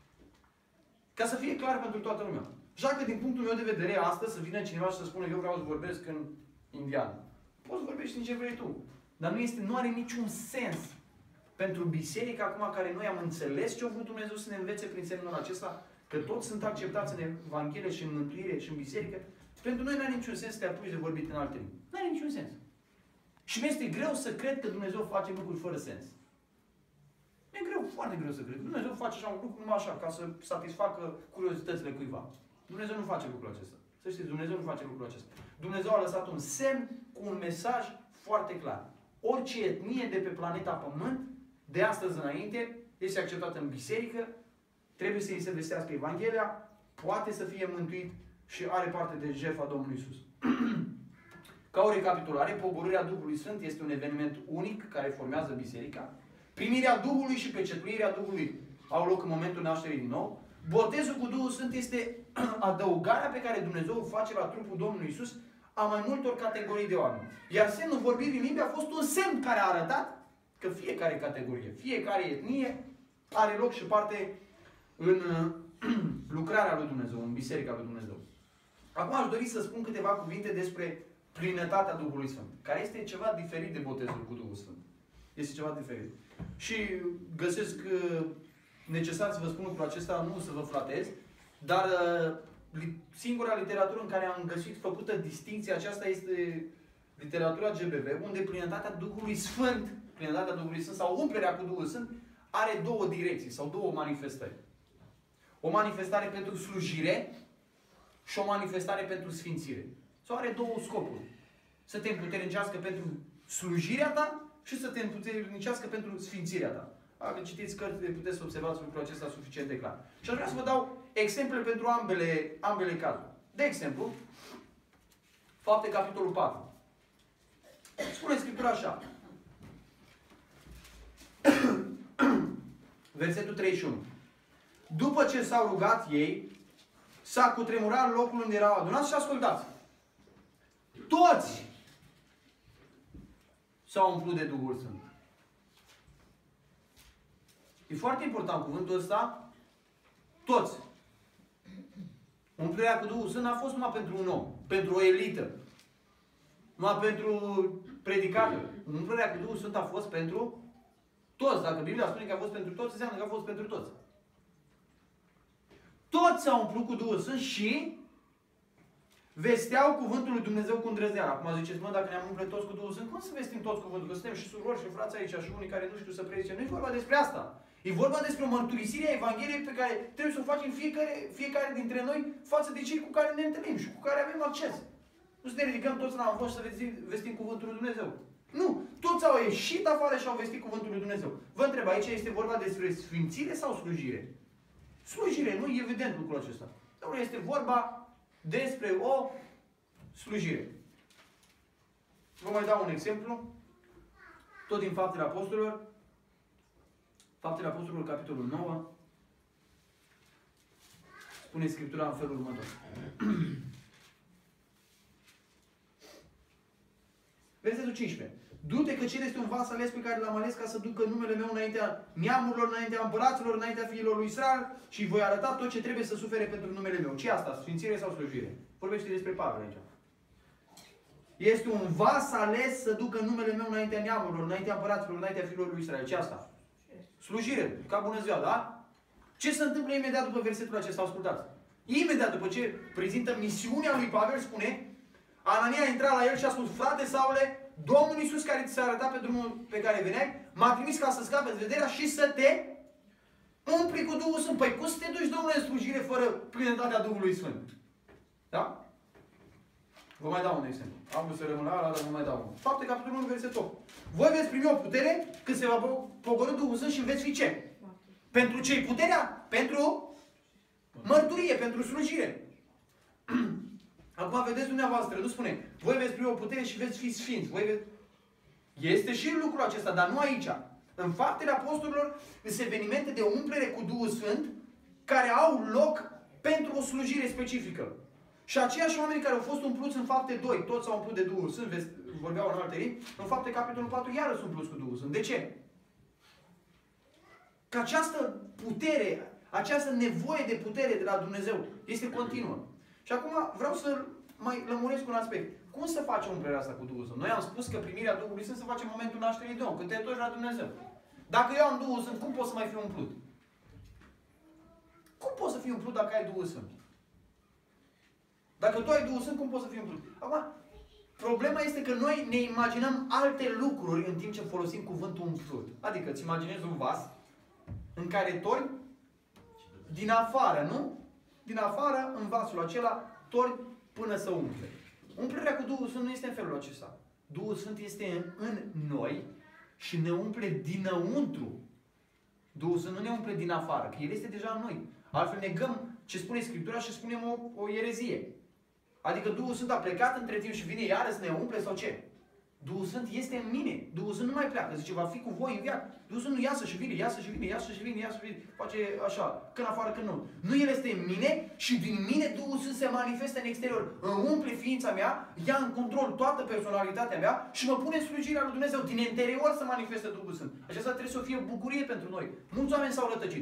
Ca să fie clar pentru toată lumea. Așa că din punctul meu de vedere, astăzi să vină cineva și să spună: eu vreau să vorbesc în indian. Poți vorbești în ce vrei tu. Dar nu, este, nu are niciun sens pentru biserica acum care noi am înțeles ce a vrut Dumnezeu să ne învețe prin semnul acesta, că toți sunt acceptați în Evanghelie și în mântuire și în biserică. Pentru noi nu are niciun sens să te apuci de vorbit în alte limbi. Nu are niciun sens. Și mi este greu să cred că Dumnezeu face lucruri fără sens. E greu, foarte greu să cred. Dumnezeu face așa un lucru numai așa, ca să satisfacă curiozitățile cuiva. Dumnezeu nu face lucrul acesta. Să știți, Dumnezeu nu face lucrul acesta. Dumnezeu a lăsat un semn cu un mesaj foarte clar. Orice etnie de pe planeta Pământ, de astăzi înainte, este acceptată în biserică, trebuie să îi se vestească Evanghelia, poate să fie mântuit și are parte de jertfa Domnului Iisus. Ca o recapitulare, pogorârea Duhului Sfânt este un eveniment unic care formează biserica. Primirea Duhului și pecetuirea Duhului au loc în momentul nașterii din nou. Botezul cu Duhul Sfânt este adăugarea pe care Dumnezeu o face la trupul Domnului Iisus a mai multor categorii de oameni. Iar semnul vorbirii în limbi a fost un semn care a arătat că fiecare categorie, fiecare etnie are loc și parte în lucrarea lui Dumnezeu, în Biserica lui Dumnezeu. Acum aș dori să spun câteva cuvinte despre plinătatea Duhului Sfânt, care este ceva diferit de botezul cu Duhul Sfânt. Este ceva diferit. Și găsesc necesar să vă spun lucrul acesta, nu să vă flatez, dar singura literatură în care am găsit făcută distinția aceasta este literatura G B V, unde plinătatea Duhului Sfânt, plinătatea Duhului Sfânt sau umplerea cu Duhul Sfânt are două direcții sau două manifestări. O manifestare pentru slujire și o manifestare pentru sfințire. Sau are două scopuri. Să te împuternicească pentru slujirea ta și să te împuternicească pentru sfințirea ta. Dacă citiți cărțile, puteți să observați lucrul acesta suficient de clar. Și aș vrea să vă dau exemple pentru ambele, ambele cazuri. De exemplu, Fapte, capitolul patru. Spune Scriptura așa. Versetul treizeci și unu. După ce s-au rugat ei, s-a cutremurat locul unde erau adunați și ascultați. Toți s-au umplut de Duhul Sfânt. E foarte important cuvântul ăsta. Toți. Umplerea cu Duhul Sfânt n-a fost numai pentru un om, pentru o elită. Numai pentru predicatori. Umplerea cu Duhul Sfânt a fost pentru toți. Dacă Biblia spune că a fost pentru toți, înseamnă că a fost pentru toți. Toți s-au umplut cu Duhul Sfânt și vesteau cuvântul lui Dumnezeu cu îndrăzneală. Acum ziceți, mă, dacă ne-am umplut toți cu Duhul Sfânt, cum să vestim toți cuvântul? Că suntem și surori și frați aici și unii care nu știu să predice. Nu e vorba despre asta. E vorba despre o mărturisire a Evangheliei pe care trebuie să o facem fiecare, fiecare dintre noi față de cei cu care ne întâlnim și cu care avem acces. Nu să ne ridicăm toți la învăț să vestim, vestim cuvântul lui Dumnezeu. Nu! Toți au ieșit afară și au vestit cuvântul lui Dumnezeu. Vă întreb, aici este vorba despre sfințire sau slujire? Slujire, nu? E evident lucrul acesta. Dar este vorba despre o slujire. Vă mai dau un exemplu. Tot din Faptele Apostolilor. Faptele Apostolilor, capitolul nouă. Spune Scriptura în felul următor. Versetul cincisprezece. Du-te că cel este un vas ales pe care l-am ales ca să ducă numele meu înaintea neamurilor, înaintea împăraților, înaintea fiilor lui Israel și îi voi arăta tot ce trebuie să sufere pentru numele meu. Ce e asta? Sfințire sau slujire? Vorbește despre Pavel aici. Este un vas ales să ducă numele meu înaintea neamurilor, înaintea împăraților, înaintea fiilor lui Israel. Ce e asta? Slujire. Ca bună ziua, da? Ce se întâmplă imediat după versetul acesta? Ascultați. Imediat după ce prezintă misiunea lui Pavel, spune Anania a intrat la el și a spus, frate Saule, Domnul Iisus care ți s-a arătat pe drumul pe care veneai, m-a trimis ca să scape vederea și să te umpli cu Duhul Sfânt. Păi cum să te duci, Domnule, în slujire fără plinătatea Duhului Sfânt? Da? Vă mai dau un exemplu. Am vrut să rămân la ala, dar vă mai dau unul. Fapte, capitolul unu, versetul opt. Voi veți primi o putere când se va pogorî Duhul Sfânt și veți fi ce? Pentru ce-i puterea? Pentru mărturie, pentru slujire. Acum vedeți dumneavoastră, nu spune, voi veți primi o putere și veți fi sfinți. Voi veți... Este și lucrul acesta, dar nu aici. În Faptele Apostolilor sunt evenimente de umplere cu Duhul Sfânt care au loc pentru o slujire specifică. Și aceiași oameni care au fost umpluți în Fapte doi, toți s-au umplut de Duhul Sfânt, vorbeau în alte limbi, în Fapte capitolul patru iară sunt umpluți cu Duhul Sfânt. De ce? Că această putere, această nevoie de putere de la Dumnezeu este continuă. Și acum vreau să mai lămuresc un aspect. Cum să facem umplerea asta cu Duhul Sfânt? Noi am spus că primirea Duhului Sfânt se face în momentul nașterii de om, când te întorci la Dumnezeu. Dacă eu am Duhul Sfânt, cum pot să mai fiu umplut? Cum poți să fii umplut dacă ai Duhul Sfânt? Dacă tu ai Duhul Sfânt, cum poți să fii umplut? Acum, problema este că noi ne imaginăm alte lucruri în timp ce folosim cuvântul umplut. Adică îți imaginezi un vas în care torni din afară, nu? Din afară, în vasul acela, torni până să umple. Umplerea cu Duhul Sfânt nu este în felul acesta. Duhul Sfânt este în, în noi și ne umple dinăuntru. Duhul Sfânt nu ne umple din afară, că El este deja în noi. Altfel negăm ce spune Scriptura și spunem o, o erezie. Adică Duhul Sfânt a plecat între timp și vine iară să ne umple sau ce? Duhul Sfânt este în mine. Duhul Sfânt nu mai pleacă. Zice, va fi cu voi în viață. Duhul Sfânt nu iasă și vine, iasă și vine, iasă și vine, iasă și vine. Face așa, când afară, când nu. Nu, El este în mine și din mine Duhul Sfânt se manifestă în exterior. Îmi umple ființa mea, ia în control toată personalitatea mea și mă pune în slujirea lui Dumnezeu. Din interior se manifestă Duhul Sfânt. Aceasta trebuie să fie o bucurie pentru noi. Mulți oameni s-au rătăcit.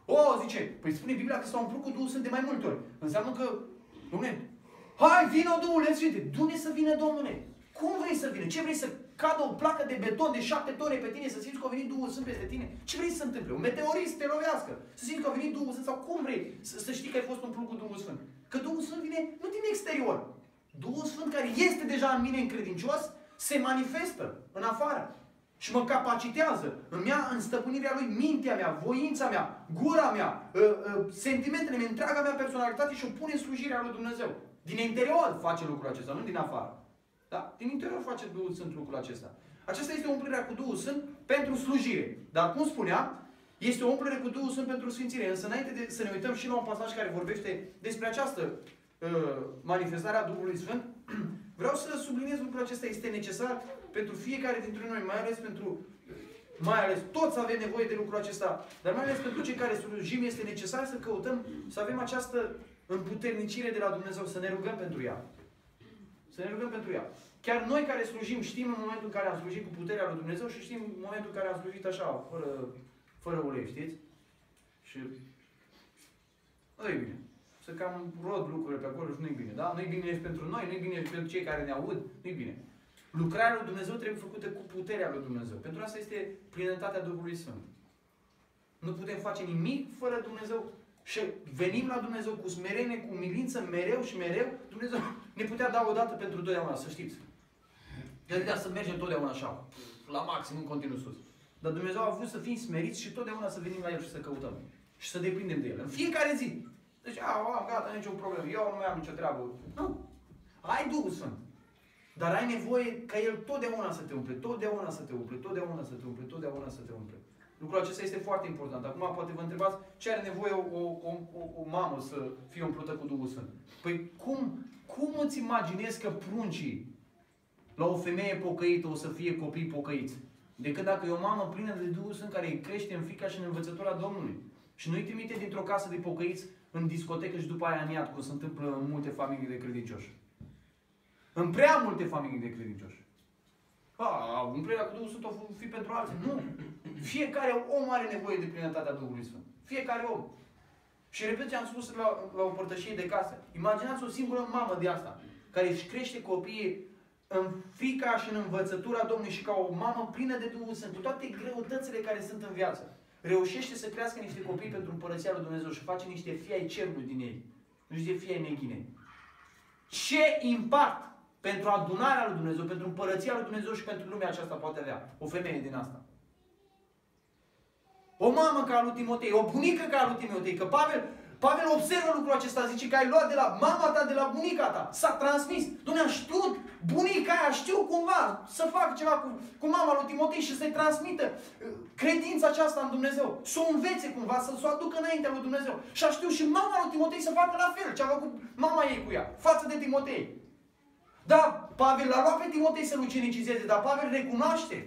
O, zice, păi spune Biblia că s-au umplut cu Duhul Sfânt de mai multe ori. Înseamnă că, dom'le, hai, vină Duhul Sfânt. Dune să vină, Domnule. Cum vrei să vină? Ce vrei să cadă o placă de beton de șapte tone pe tine, să simți că a venit Duhul Sfânt peste tine? Ce vrei să se întâmple? Un meteorit să te lovească? Să simți că a venit Duhul Sfânt? Sau cum vrei să, să știi că ai fost umplut cu Duhul Sfânt? Că Duhul Sfânt vine nu din exterior. Duhul Sfânt care este deja în mine încredincios, se manifestă în afară. Și mă capacitează, îmi ia în stăpânirea lui mintea mea, voința mea, gura mea, sentimentele mele, întreaga mea personalitate și o pune în slujirea lui Dumnezeu. Din interior face lucrul acesta, nu din afară. Da? Din interior face Duhul Sfânt lucrul acesta. Aceasta este o umplere cu Duhul Sfânt pentru slujire. Dar, cum spuneam, este o umplere cu Duhul Sfânt pentru sfințire. Însă, înainte de să ne uităm și la un pasaj care vorbește despre această uh, manifestare a Duhului Sfânt, vreau să subliniez lucrul acesta. Este necesar pentru fiecare dintre noi, mai ales pentru, mai ales toți avem nevoie de lucrul acesta, dar mai ales pentru cei care slujim, este necesar să căutăm, să avem această împuternicire de la Dumnezeu, să ne rugăm pentru ea. Să ne rugăm pentru ea. Chiar noi care slujim, știm în momentul în care am slujit cu puterea lui Dumnezeu și știm în momentul în care am slujit așa, fără, fără ulei, știți? Și nu e bine. Să cam rod lucrurile pe acolo și nu e bine. Da? Nu e bine pentru noi, nu e bine pentru cei care ne aud, nu e bine. Lucrarea lui Dumnezeu trebuie făcută cu puterea lui Dumnezeu. Pentru asta este plinătatea Duhului Sfânt. Nu putem face nimic fără Dumnezeu. Și venim la Dumnezeu cu smerenie, cu umilință, mereu și mereu. Dumnezeu ne putea da o dată pentru totdeauna, să știți. Ne putea să mergem totdeauna așa, la maxim, în continuu sus. Dar Dumnezeu a vrut să fim smeriți și totdeauna să venim la El și să căutăm. Și să depindem de El. În fiecare zi. Deci, a, am gata, nicio problemă. Eu nu mai am nicio treabă. Nu. Ai Duhul Sfânt. Dar ai nevoie ca El totdeauna să te umple, totdeauna să te umple, totdeauna să te umple, totdeauna să te umple. Lucrul acesta este foarte important. Acum poate vă întrebați ce are nevoie o, o, o, o mamă să fie umplută cu Duhul Sfânt. Păi cum, cum îți imaginezi că pruncii la o femeie pocăită o să fie copii pocăiți? Decât dacă e o mamă plină de Duhul Sfânt care îi crește în frica și în învățătura Domnului. Și nu îi trimite dintr-o casă de pocăiți în discotecă și după aia în iad, cum se întâmplă în multe familii de credincioși. În prea multe familii de credincioși. A, umplerea cu Duhul Sfânt o fi pentru alții. Nu. Fiecare om are nevoie de plinătatea Duhului Sfânt. Fiecare om. Și repet ce am spus la, la o părtășie de casă. Imaginați o singură mamă de asta, care își crește copiii în frica și în învățătura Domnului și ca o mamă plină de Duhul Sfânt, cu toate greutățile care sunt în viață, reușește să crească niște copii pentru Împărăția lui Dumnezeu și face niște fii ai cerului din ei. Nu niște fii ai neghinei. Ce impact pentru adunarea lui Dumnezeu, pentru Împărăția lui Dumnezeu și pentru lumea aceasta poate avea o femeie din asta. O mamă ca a lui Timotei, o bunică ca a lui Timotei, că Pavel, Pavel observă lucrul acesta, zice că ai luat de la mama ta, de la bunica ta, s-a transmis. Doamne, a știut, bunica aia știu cumva să facă ceva cu, cu mama lui Timotei și să-i transmită credința aceasta în Dumnezeu, să o învețe cumva, să o aducă înaintea lui Dumnezeu. Și a știut și mama lui Timotei să facă la fel ce a făcut mama ei cu ea, față de Timotei. Da, Pavel l-a luat pe Timotei să-l ucenicizeze, dar Pavel recunoaște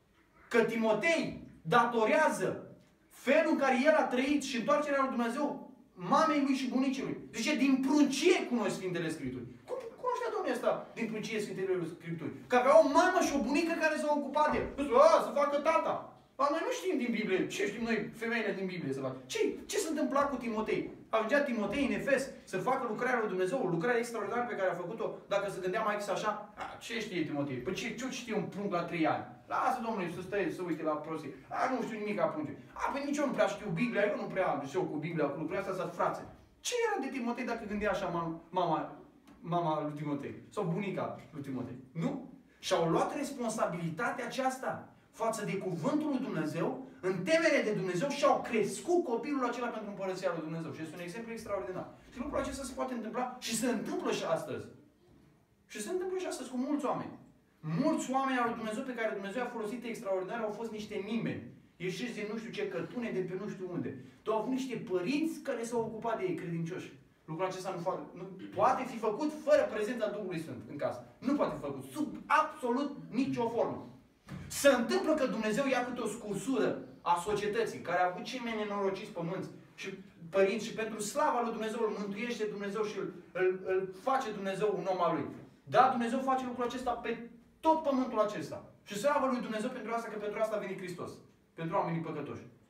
că Timotei datorează felul în care el a trăit și întoarcerea lui Dumnezeu mamei lui și bunicii lui. Zice, din pruncie cunoști Sfintele Scripturi. Cum cunoștea Domnul ăsta din pruncie Sfintele Scripturi? Că avea o mamă și o bunică care s-au ocupat de el. Nu a, să facă tata. Dar noi nu știm din Biblie. Ce știm noi, femeile din Biblie, să facă? Ce, ce se întâmpla cu Timotei? Ajungea Timotei în Efes să facă lucrarea lui Dumnezeu, o lucrare extraordinară pe care a făcut-o, dacă se gândea mai exact așa, a, ce știe Timotei? Păi ce, ce știe un prunc la trei ani? Lasă, Domnule, să stai, să uite la prostii. A, nu știu nimic a prunce. A, păi nici eu nu prea știu Biblia, eu nu prea am eu cu Biblia, cu lucrurile astea, să frațe. Ce era de Timotei dacă gândea așa mama, mama lui Timotei? Sau bunica lui Timotei? Nu? Și-au luat responsabilitatea aceasta față de cuvântul lui Dumnezeu, în temere de Dumnezeu și au crescut copilul acela pentru Împărăția lui Dumnezeu. Și este un exemplu extraordinar. Și lucrul acesta se poate întâmpla și se întâmplă și astăzi. Și se întâmplă și astăzi cu mulți oameni. Mulți oameni al lui Dumnezeu pe care Dumnezeu a folosit extraordinar au fost niște nimeni. Ieșiți din nu știu ce cătune, de pe nu știu unde. Dar au avut niște părinți care s-au ocupat de ei, credincioși. Lucrul acesta nu, fa- nu poate fi făcut fără prezența Duhului Sfânt în casă. Nu poate fi făcut. Sub absolut nicio formă. Se întâmplă că Dumnezeu ia câte o scursură a societății, care a avut cei mai nenorociți pămânți și părinți și pentru slava lui Dumnezeu îl mântuiește Dumnezeu și îl, îl, îl face Dumnezeu un om al lui. Da, Dumnezeu face lucrul acesta pe tot pământul acesta. Și slavă lui Dumnezeu pentru asta, că pentru asta a venit Hristos. Pentru oamenii păcătoși.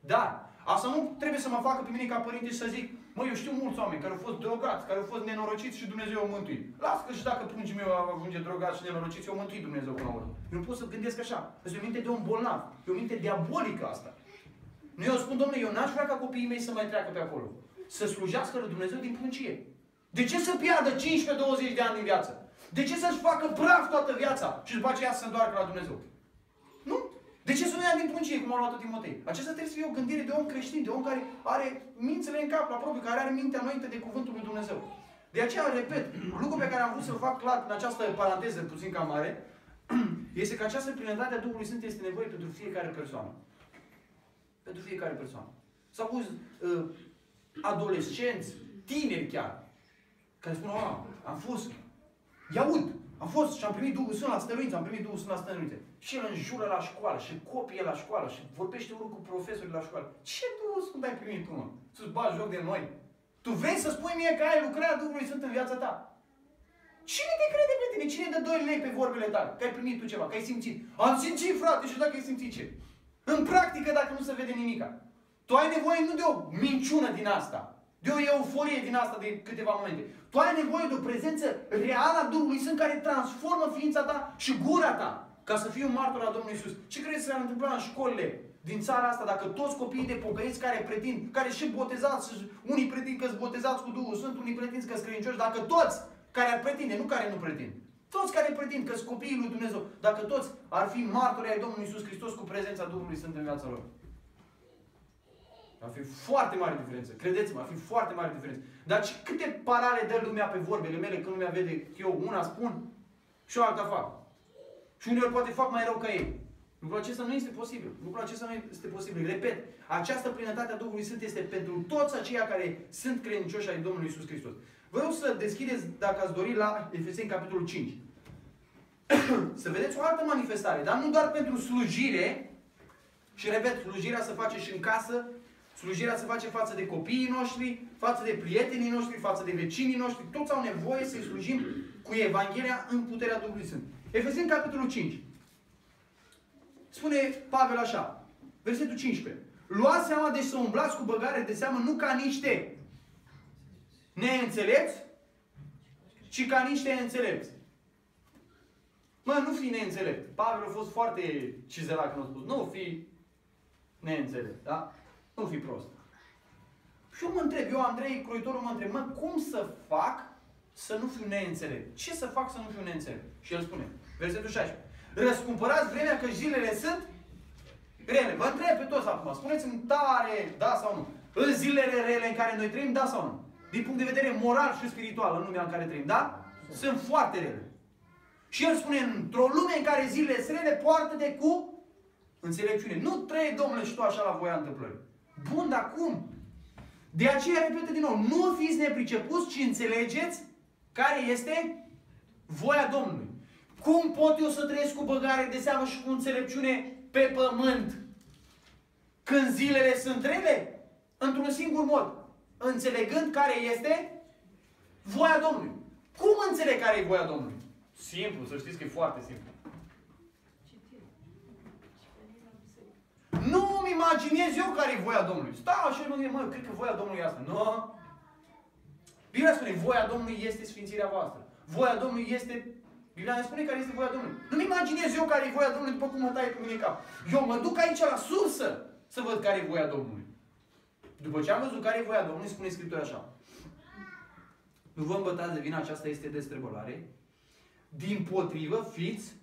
Dar asta nu trebuie să mă facă pe mine ca părinte și să zic, măi, eu știu mulți oameni care au fost drogați, care au fost nenorociți și Dumnezeu i-a mântuit. Las că și dacă pruncii meu au ajunge drogați și nenorociți, i-a mântuit Dumnezeu până la urmă. Eu nu pot să gândesc așa. Asta e o minte de un bolnav. E o minte diabolică asta. Nu, eu spun, domnule, eu n-aș vrea ca copiii mei să mai treacă pe acolo. Să slujească lui Dumnezeu din pruncie. De ce să piardă cincisprezece douăzeci de ani din viață? De ce să-și facă praf toată viața și după aceea să se întoarcă la Dumnezeu? Nu? De ce să nu ia din pruncie, cum a luat-o Timotei? Aceasta trebuie să fie o gândire de om creștin, de om care are mințele în cap la propriu, care are mintea noită de cuvântul lui Dumnezeu. De aceea, repet, lucrul pe care am vrut să-l fac clar în această paranteză puțin cam mare, este că această plinătate a Duhului Sfânt este nevoie pentru fiecare persoană. Pentru fiecare persoană. S-au pus uh, adolescenți, tineri chiar, care spun, a, am fost, i-aud, am fost și am primit Duhul Sfânt la stăruință, am primit Duhul Sfânt la stăruință. Și el înjură la școală, și copie la școală, și vorbește urât cu profesorii la școală. Ce Duhul Sfânt ai primit tu, mă? Să-ți bagi joc de noi? Tu vrei să spui mie că ai lucrat Duhului Sfânt în viața ta? Cine te crede pe tine? Cine dă doi lei pe vorbele tale? Că ai primit tu ceva, că ai simțit. Am simțit, frate, și dacă ai simțit ce? În practică, dacă nu se vede nimica. Tu ai nevoie nu de o minciună din asta, de o euforie din asta de câteva momente. Tu ai nevoie de o prezență reală a Duhului Sfânt care transformă ființa ta și gura ta ca să fii un martor al Domnului Iisus. Ce crezi că s-ar întâmpla în școlile din țara asta dacă toți copiii de pocăiți care pretind, care și botezați, unii pretind că-s botezați cu Duhul Sfânt, unii pretind că-s credincioși, dacă toți care ar pretinde, nu care nu pretind, toți care pretind că-s copiii lui Dumnezeu, dacă toți ar fi martori ai Domnului Iisus Hristos cu prezența Duhului Sfânt în viața lor. Ar fi foarte mare diferență. Credeți-mă, ar fi foarte mare diferență. Dar câte parale dă lumea pe vorbele mele când lumea vede că eu una spun și o alta fac. Și uneori poate fac mai rău ca ei. Lucrul acesta nu este posibil. Lucrul acesta nu este posibil. Repet, această plinătate a Duhului Sfânt este pentru toți aceia care sunt credincioși ai Domnului Iisus Hristos. Vreau să deschideți, dacă ați dori, la Efeseni, capitolul cinci. Să vedeți o altă manifestare. Dar nu doar pentru slujire. Și repet, slujirea se face și în casă. Slujirea se face față de copiii noștri, față de prietenii noștri, față de vecinii noștri. Toți au nevoie să-i slujim cu Evanghelia în puterea Duhului Sfânt. Efeseni, capitolul cinci. Spune Pavel așa, versetul cincisprezece. Luați seama, deci să umblați cu băgare de seamă, nu ca niște neînțelepți, ci ca niște înțelepți. Mă, nu fi neînțelept. Pavel a fost foarte cizelat când a spus, nu fi neînțelept, da? Nu fi prost. Și eu mă întreb, eu, Andrei, croitorul, mă întreb, mă, cum să fac să nu fiu neînțelept? Ce să fac să nu fiu neînțelept? Și el spune, versetul șaisprezece. Răscumpărați vremea că zilele sunt rele. Vă întreb pe toți acum, spuneți-mi tare, da sau nu? În zilele rele în care noi trăim, da sau nu? Din punct de vedere moral și spiritual, în lumea în care trăim, da? Sunt foarte rele. Și el spune, într-o lume în care zilele sunt rele, poartă-te cu înțelepciune. Nu trăie, Domnule, și tu așa la voia întâmplării. Bun, dar cum? De aceea, repetă din nou, nu fiți nepricepuți, ci înțelegeți care este voia Domnului. Cum pot eu să trăiesc cu băgare de seamă și cu înțelepciune pe pământ când zilele sunt rele? Într-un singur mod. Înțelegând care este voia Domnului. Cum înțeleg care e voia Domnului? Simplu, să știți că e foarte simplu. Nu îmi imaginez eu care e voia Domnului. Stau și nu mă, cred că voia Domnului e asta. Nu. Biblia spune, voia Domnului este sfințirea voastră. Voia Domnului este... Biblia ne spune care este voia Domnului. Nu-mi imaginez eu care e voia Domnului după cum mă taie pe mine cap. Eu mă duc aici la sursă să văd care e voia Domnului. După ce am văzut care e voia Domnului, spune Scriptura așa. Nu vă îmbătați de vină, aceasta este destrăbălare. Dimpotrivă, fiți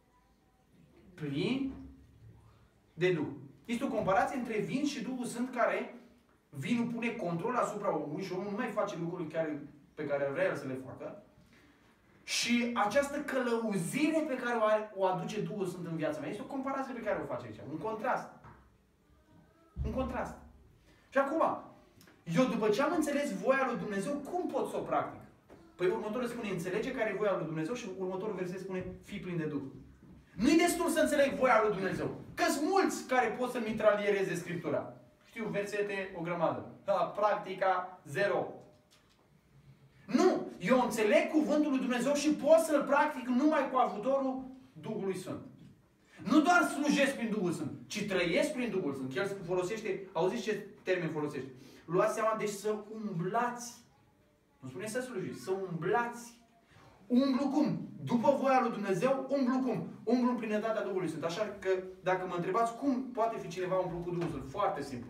plini de Duh. Este o comparație între vin și Duhul Sfânt, care vinul pune control asupra omului și omul nu mai face lucrurile care, pe care vrea el să le facă. Și această călăuzire pe care o, are, o aduce Duhul Sfânt în viața mea. Este o comparație pe care o face aici. Un contrast. Un contrast. Și acum, eu după ce am înțeles voia lui Dumnezeu, cum pot să o practic? Păi următorul spune, înțelege care e voia lui Dumnezeu și următorul verset spune, fii plin de Duh. Nu-i destul să înțeleg voia lui Dumnezeu. Că-s mulți care pot să mitraliereze Scriptura. Știu versete o grămadă. Da, practica zero. Nu! Eu înțeleg cuvântul lui Dumnezeu și pot să-l practic numai cu ajutorul Duhului Sfânt. Nu doar slujesc prin Duhul Sfânt, ci trăiesc prin Duhul Sfânt. El folosește, auziți ce termen folosește? Luați seama, deci să umblați. Nu spune să slujiți, să umblați. Umblu cum? După voia lui Dumnezeu, umblu cum? Umblu în plinătatea Duhului Sfânt. Așa că, dacă mă întrebați cum poate fi cineva umblu cu Duhul Sfânt, foarte simplu.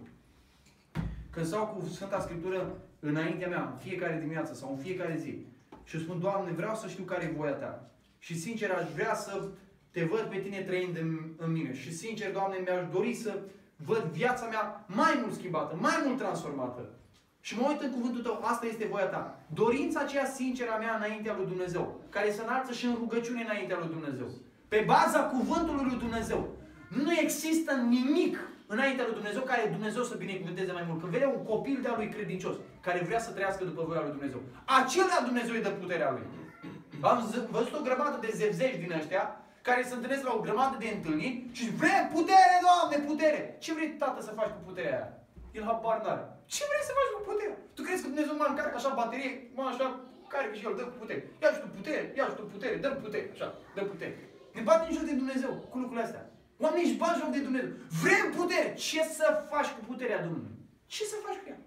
Când stau cu Sfânta Scriptură înaintea mea, în fiecare dimineață sau în fiecare zi, și spun, Doamne, vreau să știu care e voia Ta. Și sincer, aș vrea să Te văd pe Tine trăind în, în mine. Și sincer, Doamne, mi-aș dori să văd viața mea mai mult schimbată, mai mult transformată. Și mă uit în cuvântul Tău, asta este voia Ta. Dorința aceea sinceră a mea înaintea lui Dumnezeu, care se înalță și în rugăciune înaintea lui Dumnezeu. Pe baza cuvântului lui Dumnezeu. Nu există nimic înaintea lui Dumnezeu care Dumnezeu să binecuvânteze mai mult. Când vede un copil de-a lui credincios, care vrea să trăiască după voia lui Dumnezeu, acela Dumnezeu îi dă puterea lui. Am văzut o grămadă de zevzești din ăștia, care se întâlnesc la o grămadă de întâlniri și vrei putere, Doamne, putere! Ce vrei, Tată, să faci cu puterea aia? El habar n-are. Ce vrei să faci cu puterea? Tu crezi că Dumnezeu mă încarcă așa baterie, mă așa, care și el, dă putere. Ia și tu putere, ia și tu putere, dă putere, așa, dă putere. Ne bate în joc de Dumnezeu cu lucrurile astea. Oamenii își bat joc de Dumnezeu. Vrem putere! Ce să faci cu puterea Domnului? Ce să faci cu ea?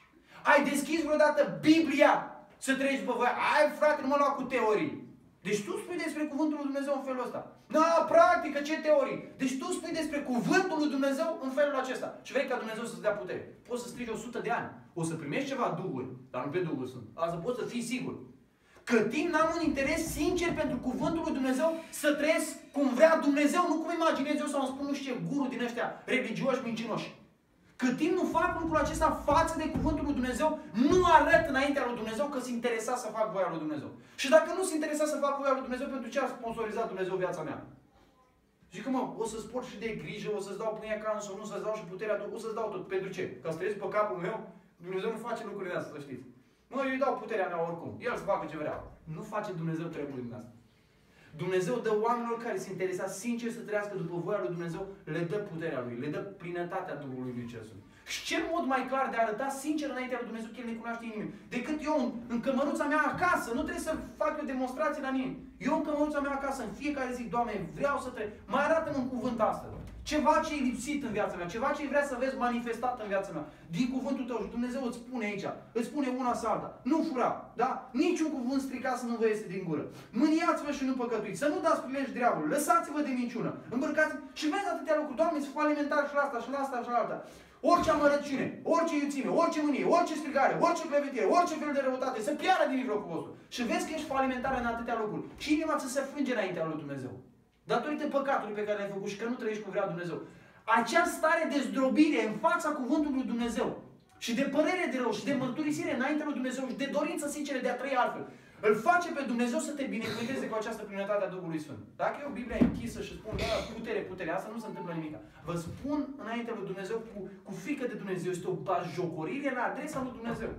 Ai deschis vreodată Biblia să treci pe voia? Ai, frate, nu mă lua cu teorii. Deci tu spui despre cuvântul lui Dumnezeu în felul ăsta. Na, practică, ce teorii? Deci tu spui despre cuvântul lui Dumnezeu în felul acesta. Și vrei ca Dumnezeu să-ți dea putere. Poți să strigi o sută de ani. O să primești ceva duhuri, dar nu pe Duhul Sfânt. Asta poți să fii sigur. Că timp n-am un interes sincer pentru cuvântul lui Dumnezeu să trăiesc cum vrea Dumnezeu, nu cum imaginez eu sau îmi spun nu știu ce guru din ăștia religioși, mincinoși. Cât timp nu fac lucrul acesta față de cuvântul lui Dumnezeu, nu arăt înaintea lui Dumnezeu că sunt interesat să fac voia lui Dumnezeu. Și dacă nu sunt interesat să fac voia lui Dumnezeu, pentru ce a sponsorizat Dumnezeu viața mea? Zic că mă, o să sport și de grijă, o să-ți dau pâinea ca în somn, o să-ți dau și puterea, o să-ți dau tot. Pentru ce? Ca să trăiesc pe capul meu? Dumnezeu nu face lucrurile astea, să știți. Mă, eu îi dau puterea mea oricum. El să facă ce vrea. Nu face Dumnezeu treburi din asta. Dumnezeu dă oamenilor care se interesează sincer să trăiască după voia lui Dumnezeu, le dă puterea lui, le dă plinătatea Duhului lui Cel Sfânt. Și ce mod mai clar de a arăta sincer înaintea lui Dumnezeu că El ne cunoaște inimii, decât eu în, în cămăruța mea acasă, nu trebuie să fac o demonstrație la nimeni. Eu în cămăruța mea acasă, în fiecare zi, Doamne, vreau să trec. Mai arată-mi un cuvânt astăzi. Ceva ce e lipsit în viața mea, ceva ce vrea să vezi manifestat în viața mea. Din cuvântul Tău și Dumnezeu îți spune aici, îți spune una sau alta. Nu fura, da? Niciun cuvânt stricat să nu vă iese din gură. Mâniați-vă și nu păcătuiți, să nu dați prilej diavolului, lăsați-vă de minciună, îmbrăcați și vezi atâtea lucruri. Doamne, sunt alimentar și la asta, și la asta, și la alta. Orice amărăciune, orice iuțime, orice mânie, orice strigare, orice clevetire, orice fel de răutate, să piară din mijlocul vostru. Și vezi că ești falimentar în atâtea lucruri. Și inima ți se frânge înaintea lui Dumnezeu. Datorită păcatului pe care l-ai făcut și că nu trăiești cum vrea Dumnezeu. Acea stare de zdrobire în fața cuvântului lui Dumnezeu și de părere de rău și de mărturisire înaintea lui Dumnezeu și de dorință sinceră de a trăi altfel, îl face pe Dumnezeu să te binecuvânteze cu această plinătate a Duhului Sfânt. Dacă e o Biblie închisă și spun, da, putere, putere, asta nu se întâmplă nimic. Vă spun înaintea lui Dumnezeu cu, cu frică de Dumnezeu. Este o bajocorire la adresa lui Dumnezeu,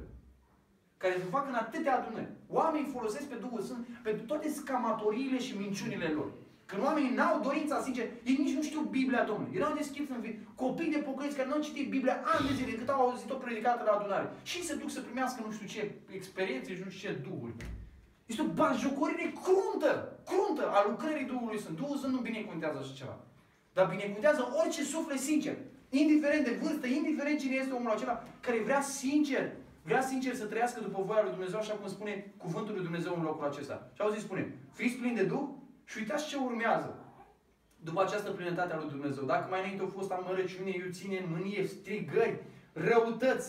care se fac în atâtea adunări. Oamenii folosesc pe Duhul Sfânt pentru toate scamatoriile și minciunile lor. Când oamenii n-au dorința sincer, ei nici nu știu Biblia Domnului. Erau deschiși în vii, copii de pocăiți care nu au citit Biblia ani de zile, cât au auzit-o predicată la adunare. Și se duc să primească nu știu ce experiențe și nu știu ce duhuri. Este o bajocorire cruntă, cruntă a lucrării Duhului Sfânt. Duhul Sfânt nu binecuvântează așa ceva. Dar binecuvântează orice suflet sincer. Indiferent de vârstă, indiferent cine este omul acela care vrea sincer, vrea sincer să trăiască după voia lui Dumnezeu, așa cum spune cuvântul lui Dumnezeu în locul acesta. Și auzi, spune, fiți plini de Duh și uitați ce urmează. După această plinătate a lui Dumnezeu. Dacă mai înainte au fost amărăciune, iuține, mânie, strigări, răutăți,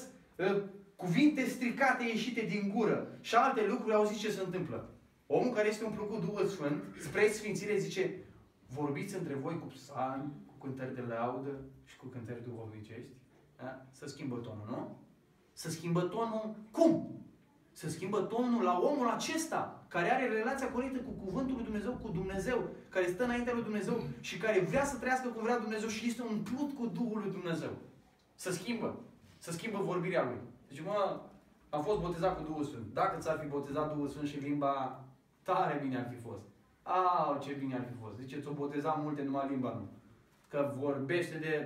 cuvinte stricate ieșite din gură și alte lucruri, auziți ce se întâmplă. Omul care este umplut cu Duhul Sfânt, spre sfințire, zice, vorbiți între voi cu psalmi, cu cântări de laudă și cu cântări duhovnicești. Da? Să schimbă tonul, nu? Să schimbă tonul cum? Să schimbă tonul la omul acesta, care are relația corectă cu cuvântul lui Dumnezeu, cu Dumnezeu, care stă înaintea lui Dumnezeu și care vrea să trăiască cum vrea Dumnezeu și este umplut cu Duhul lui Dumnezeu. Să schimbă. Să schimbă vorbirea lui. Deci, mă, am fost botezat cu Duhul Sfânt. Dacă ți-ar fi botezat Duhul Sfânt și limba, tare bine ar fi fost. Au, ce bine ar fi fost. Zice, ți-o boteza multe, numai limba nu. Că vorbește de...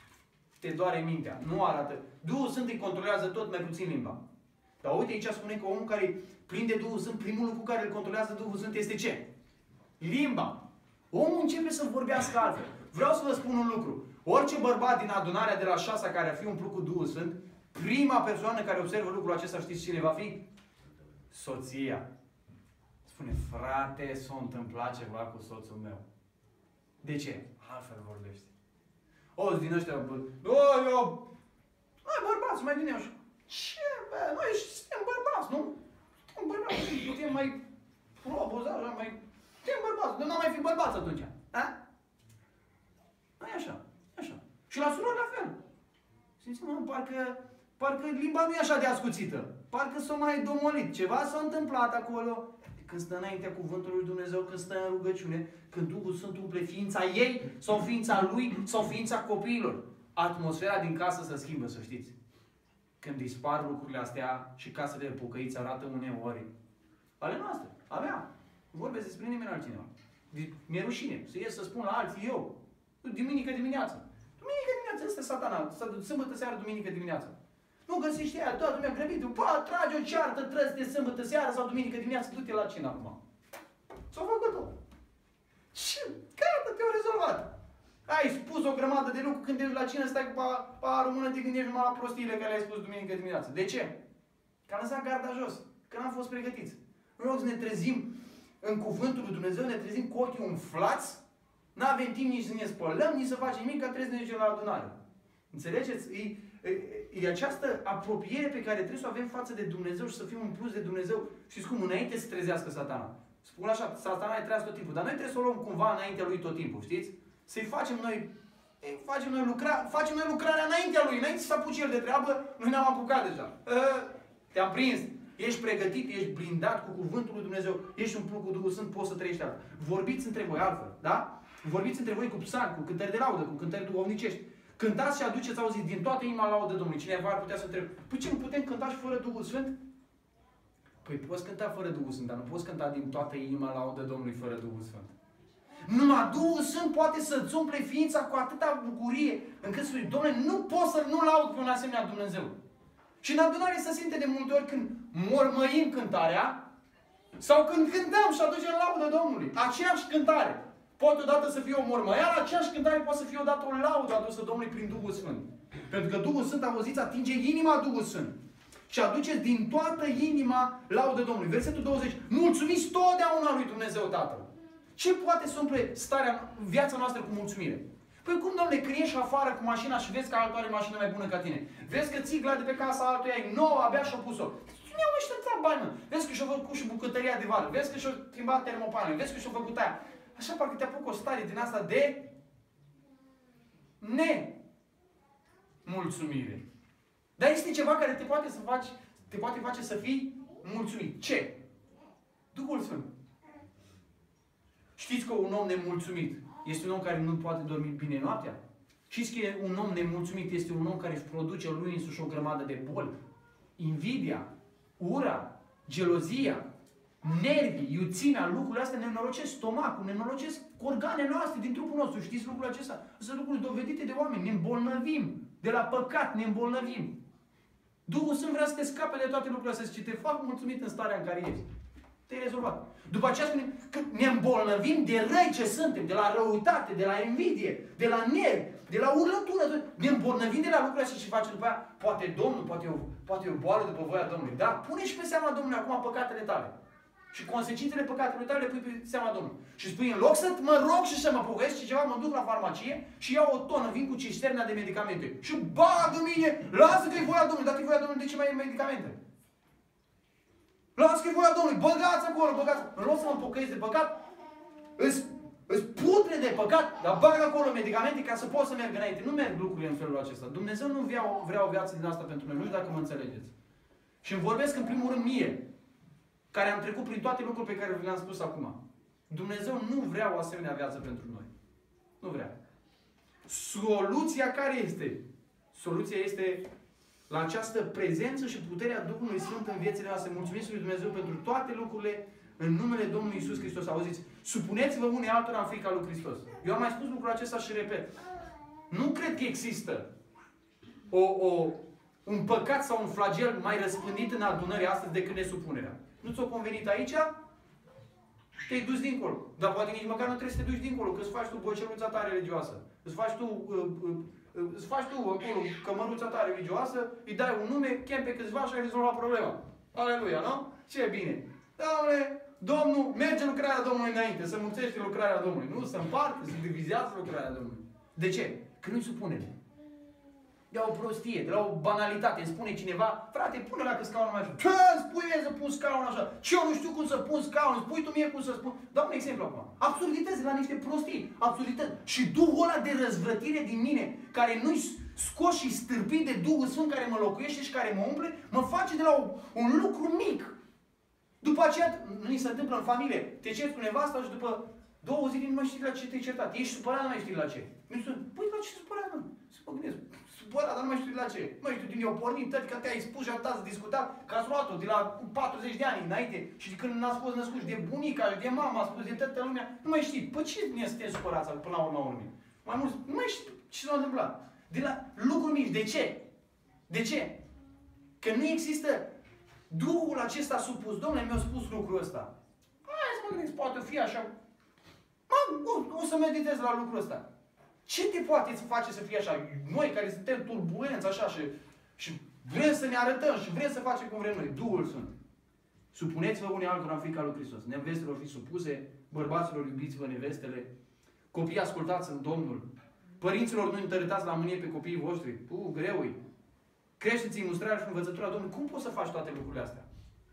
te doare mintea. Nu arată. Duhul Sfânt îi controlează tot, mai puțin limba. Dar uite, aici spune că omul care e plin de Duhul Sfânt, primul lucru care îl controlează Duhul Sfânt este ce? Limba. Omul începe să vorbească altfel. Vreau să vă spun un lucru. Orice bărbat din adunarea de la șasea care ar fi umplut cu Duhul Sfânt, prima persoană care observă lucrul acesta, știți cine va fi? Soția. Spune, frate, s-a întâmplat ceva cu soțul meu. De ce? Altfel vorbește. O, din ăștia, bă, o, eu, noi bărbați, mai din eu. Ce, bă, noi suntem bărbați, nu? Suntem bărbați, putem mai proboza, mai... Suntem bărbați, nu n-am mai fi bărbați atunci. Da? Nu e așa, e așa. Și la surori la fel. Simți, mă, parcă, parcă limba nu e așa de ascuțită. Parcă s-a mai domolit. Ceva s-a întâmplat acolo. Când stă înaintea cuvântului lui Dumnezeu, când stă în rugăciune, când Duhul Sfânt umple ființa ei, sau ființa lui, sau ființa copiilor. Atmosfera din casă se schimbă, să știți. Când dispar lucrurile astea și casele de pocăiți arată uneori ale noastre, a mea. Vorbesc despre nimeni altcineva. Mi-e rușine să ies să spun la alții eu. Duminică dimineață. Duminică dimineață este satana. Sâmbătă seara, duminică dimineață. Nu găsești aia, toată lumea grăbită. Pa, trage o ceartă, trăste sâmbătă seara sau duminică dimineață, du-te la cină acum. S-a făcut-o. Și gata, te-au rezolvat. Ai spus o grămadă de lucruri, când ești la cină, stai cu paharul în mână, te gândești numai la prostiile care le-ai spus duminică dimineață. De ce? Că am lăsat garda jos. Că n-am fost pregătiți. În loc să ne trezim în cuvântul lui Dumnezeu, ne trezim cu ochii umflați, n-avem timp nici să ne spălăm, nici să facem nimic, ca trebuie să ne ducem la adunare. Înțelegeți? E, e, e această apropiere pe care trebuie să o avem față de Dumnezeu și să fim un plus de Dumnezeu. Știți cum? Înainte să trezească satana. Spun așa, satana e treaz tot timpul, dar noi trebuie să o luăm cumva înaintea lui tot timpul, știți? Să-i facem noi, facem noi, lucra, facem noi lucrarea înaintea lui, înainte să apuce el de treabă, noi ne-am apucat deja. Te-am prins. Ești pregătit, ești blindat cu cuvântul lui Dumnezeu, ești un plug cu Duhul Sfânt, poți să trăiești altfel. Vorbiți între voi altfel, da? Vorbiți între voi cu psalmi, cu cântări de laudă, cu cântări duhovnicești. Cântați și aduceți, auziți, din toată inima laudă Domnului. Cineva ar putea să întrebe, păi ce, nu putem cânta și fără Duhul Sfânt? Păi poți cânta fără Duhul Sfânt, dar nu poți cânta din toată inima laudă Domnului fără Duhul Sfânt. Numai Duhul Sfânt poate să-ți umple ființa cu atâta bucurie, încât spui, Dom'le, nu pot să nu laud pe un asemenea Dumnezeu. Și în adunare se simte de multe ori când mormăim cântarea sau când cântăm și aducem laudă Domnului. Aceeași cântare. Poate odată să fie o mormăială, aceeași cântare poate să fie odată o laudă adusă Domnului prin Duhul Sfânt. Pentru că Duhul Sfânt, auziți, atinge inima Duhul Sfânt. Și aduce din toată inima laudă Domnului. Versetul douăzeci. Mulțumiți totdeauna lui Dumnezeu Tatăl. Ce poate să umple starea, viața noastră cu mulțumire? Păi cum, domnule, când ieși afară cu mașina și vezi că altul are mașină mai bună ca tine? Vezi că țigla de pe casa altuia e nouă, abia și-a pus-o. Nu au ăștia bani, mă. Vezi că și-a făcut și bucătăria de vară. Vezi că și-a schimbat termopanele. Vezi că și-a făcut aia. Așa parcă te apucă o stare din asta de nemulțumire. Dar este ceva care te poate să faci, te poate face să fii mulțumit. Ce? Duhul Sfânt. Știți că un om nemulțumit este un om care nu poate dormi bine noaptea? Știți că un om nemulțumit este un om care își produce lui însuși o grămadă de boli? Invidia, ura, gelozia, nervii, iuțimea, lucrurile astea ne nenorocesc stomacul, ne nenorocesc organele noastre din trupul nostru. Știți lucrurile acestea? Sunt lucruri dovedite de oameni. Ne îmbolnăvim. De la păcat ne îmbolnăvim. Duhul Sfânt vrea să te scape de toate lucrurile astea și te fac mulțumit în starea în care ești. Te-ai rezolvat. După aceea spune că ne îmbolnăvim de răi ce suntem, de la răutate, de la invidie, de la nervi, de la urlătură. Ne îmbolnăvim de la lucrurile astea și face după aia, poate Domnul, poate o, poate o boală după voia Domnului. Da? Pune și pe seama Domnului acum păcatele tale. Și consecințele păcatelor tale le pui pe seama Domnului. Și spui, în loc să mă rog și să mă pocăiesc și ceva, mă duc la farmacie și iau o tonă, vin cu cisterna de medicamente. Și bagă mine, lasă că e voia Domnului. Dacă e voia Domnului, de ce mai e medicamente? Lasă că e voia Domnului, băgați acolo, băgați. În loc să mă pocăiesc de păcat, îți, îți putre de păcat, dar bag acolo medicamente ca să pot să merg înainte. Nu merg lucrurile în felul acesta. Dumnezeu nu vrea, vrea o viață din asta pentru noi. Nu știu dacă mă înțelegeți. Și îmi vorbesc în primul rând mie, care am trecut prin toate lucrurile pe care vi le-am spus acum. Dumnezeu nu vrea o asemenea viață pentru noi. Nu vrea. Soluția care este? Soluția este la această prezență și puterea Duhului Sfânt în viețile noastre. Mulțumiți lui Dumnezeu pentru toate lucrurile în numele Domnului Iisus Hristos. Auziți? Supuneți-vă unii altora în frica lui Hristos. Eu am mai spus lucrul acesta și repet. Nu cred că există o, o, un păcat sau un flagel mai răspândit în adunări astăzi decât nesupunerea. Nu ți-o convenit aici? te-ai dus dincolo. Dar poate nici măcar nu trebuie să te duci dincolo, că îți faci tu băceluța ta religioasă. Îți faci tu, uh, uh, uh, îți faci tu acolo cămăruța ta religioasă, îi dai un nume, chem pe câțiva și ai rezolvat problema. Aleluia, nu? Ce bine! Doamne, Domnul, merge lucrarea Domnului înainte, să mulțește lucrarea Domnului. Nu să împartă, să divizează lucrarea Domnului. De ce? Că nu-i supunere. De la o prostie, de la o banalitate. Îmi spune cineva, frate, pune la că scaunul mai așa. Ce îmi spui mie să pun scaunul așa? Ce eu nu știu cum să pun scaunul? Îmi spui tu mie cum să spun? Dau un exemplu acum. Absurdități la niște prostii. Absurdități. Și Duhul ăla de răzvrătire din mine, care nu-i scos și stârpit de Duhul Sfânt care mă locuiește și care mă umple, mă face de la o, un lucru mic. După aceea, nu ni se întâmplă în familie. Te ceri cu nevasta și după două zile nu mai știi la ce te-ai certat. Ești supărat, nu mai știi la ce. Nu spun, păi la ce supărat, mă? Să mă gândesc. Supărat, dar nu mai știu la ce. Nu mai știu, din eu pornit, tăti că te-ai spus și atât să discutat, că ați luat-o de la patruzeci de ani înainte și de când n-ați fost născut de bunica și de mama, a spus de toată lumea, nu mai știi. Păi ce ne suntem supărați până la urma urmei? Mai mult, nu mai știi ce s-a întâmplat. De la lucruri mici. De ce? De ce? Că nu există Duhul acesta supus. Domnule, mi-a spus lucrul ăsta. Hai să mă gândesc, poate fi așa. Mă, o, o să meditez la lucrul ăsta. Ce te poate face să fie așa? Noi care suntem turbulenți așa și, și vrem să ne arătăm și vrem să facem cum vrem noi. Duhul Sfânt. Supuneți-vă unii altora în frica lui Hristos. Nevestelor fiți supuse, bărbaților iubiți-vă nevestele, copii ascultați în Domnul, părinților nu întărâtați la mânie pe copiii voștri. Pu, greu-i. Creșteți în mustrarea și învățătura Domnului. Cum poți să faci toate lucrurile astea?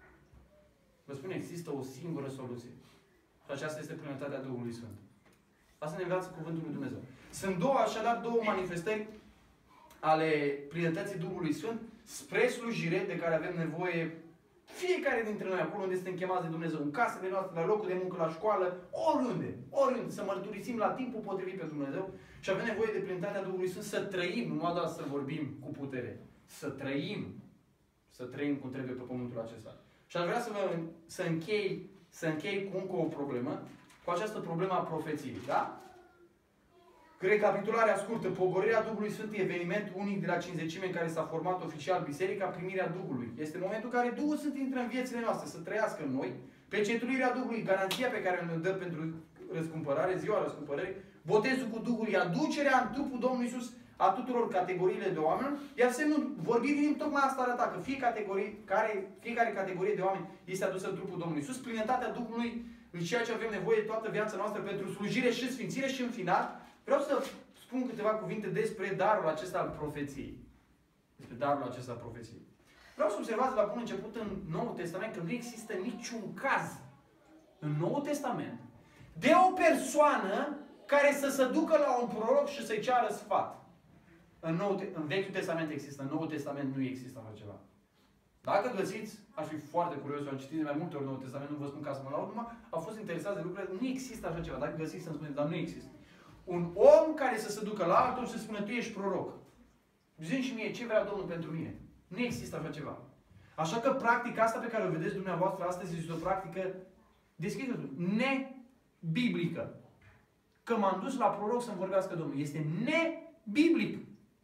Vă spun, există o singură soluție. Și aceasta este plinătatea Duhului Sfânt. Asta ne învață cuvântul lui Dumnezeu. Sunt două, așadar, două manifestări ale plinătății Duhului Sfânt spre slujire de care avem nevoie fiecare dintre noi, acolo unde suntem chemați de Dumnezeu, în casele noastre, la locul de muncă, la școală, oriunde, oriunde, să mărturisim la timpul potrivit pe Dumnezeu și avem nevoie de plinătatea Duhului Sfânt să trăim, nu doar să vorbim cu putere, să trăim, să trăim cum trebuie pe pământul acesta. Și aș vrea să, vă, să, închei, să închei cu încă o problemă, cu această problemă a profeției, da? Recapitularea scurtă. Pogorârea Duhului Sfânt e eveniment unic de la cinzecime în care s-a format oficial Biserica, primirea Duhului. Este momentul în care Duhul Sfânt intră în viețile noastre, să trăiască în noi. Pecetuirea Duhului, garanția pe care ne dă pentru răscumpărare, ziua răscumpărării. Botezul cu Duhul e aducerea în trupul Domnului Iisus a tuturor categoriile de oameni. Iar semnul vorbirii tocmai asta arăta, că fie categorie, care, fiecare categorie de oameni este adusă în trupul Domnului Iisus. Plinătatea Duhului în ceea ce avem nevoie toată viața noastră pentru slujire și sfințire și în final. Vreau să spun câteva cuvinte despre darul acesta al profeției. Despre darul acesta al profeției. Vreau să observați la bun început în Noul Testament că nu există niciun caz în Noul Testament de o persoană care să se ducă la un proroc și să-i ceară sfat. În, nou, în Vechiul Testament există, în Noul Testament nu există așa ceva. Dacă găsiți, aș fi foarte curios, eu am citit de mai multe ori Noul Testament, nu vă spun ca să mă laud, numai au fost interesați de lucrurile, nu există așa ceva. Dacă găsiți, să-mi spuneți, dar nu există. Un om care să se ducă la altul și să spună, tu ești proroc. Zi-mi și mie ce vrea Domnul pentru mine. Nu există așa ceva. Așa că practica asta pe care o vedeți dumneavoastră astăzi este o practică, deschideți-o, nebiblică. Că m-am dus la proroc să-mi vorbească Domnul. Este nebiblic.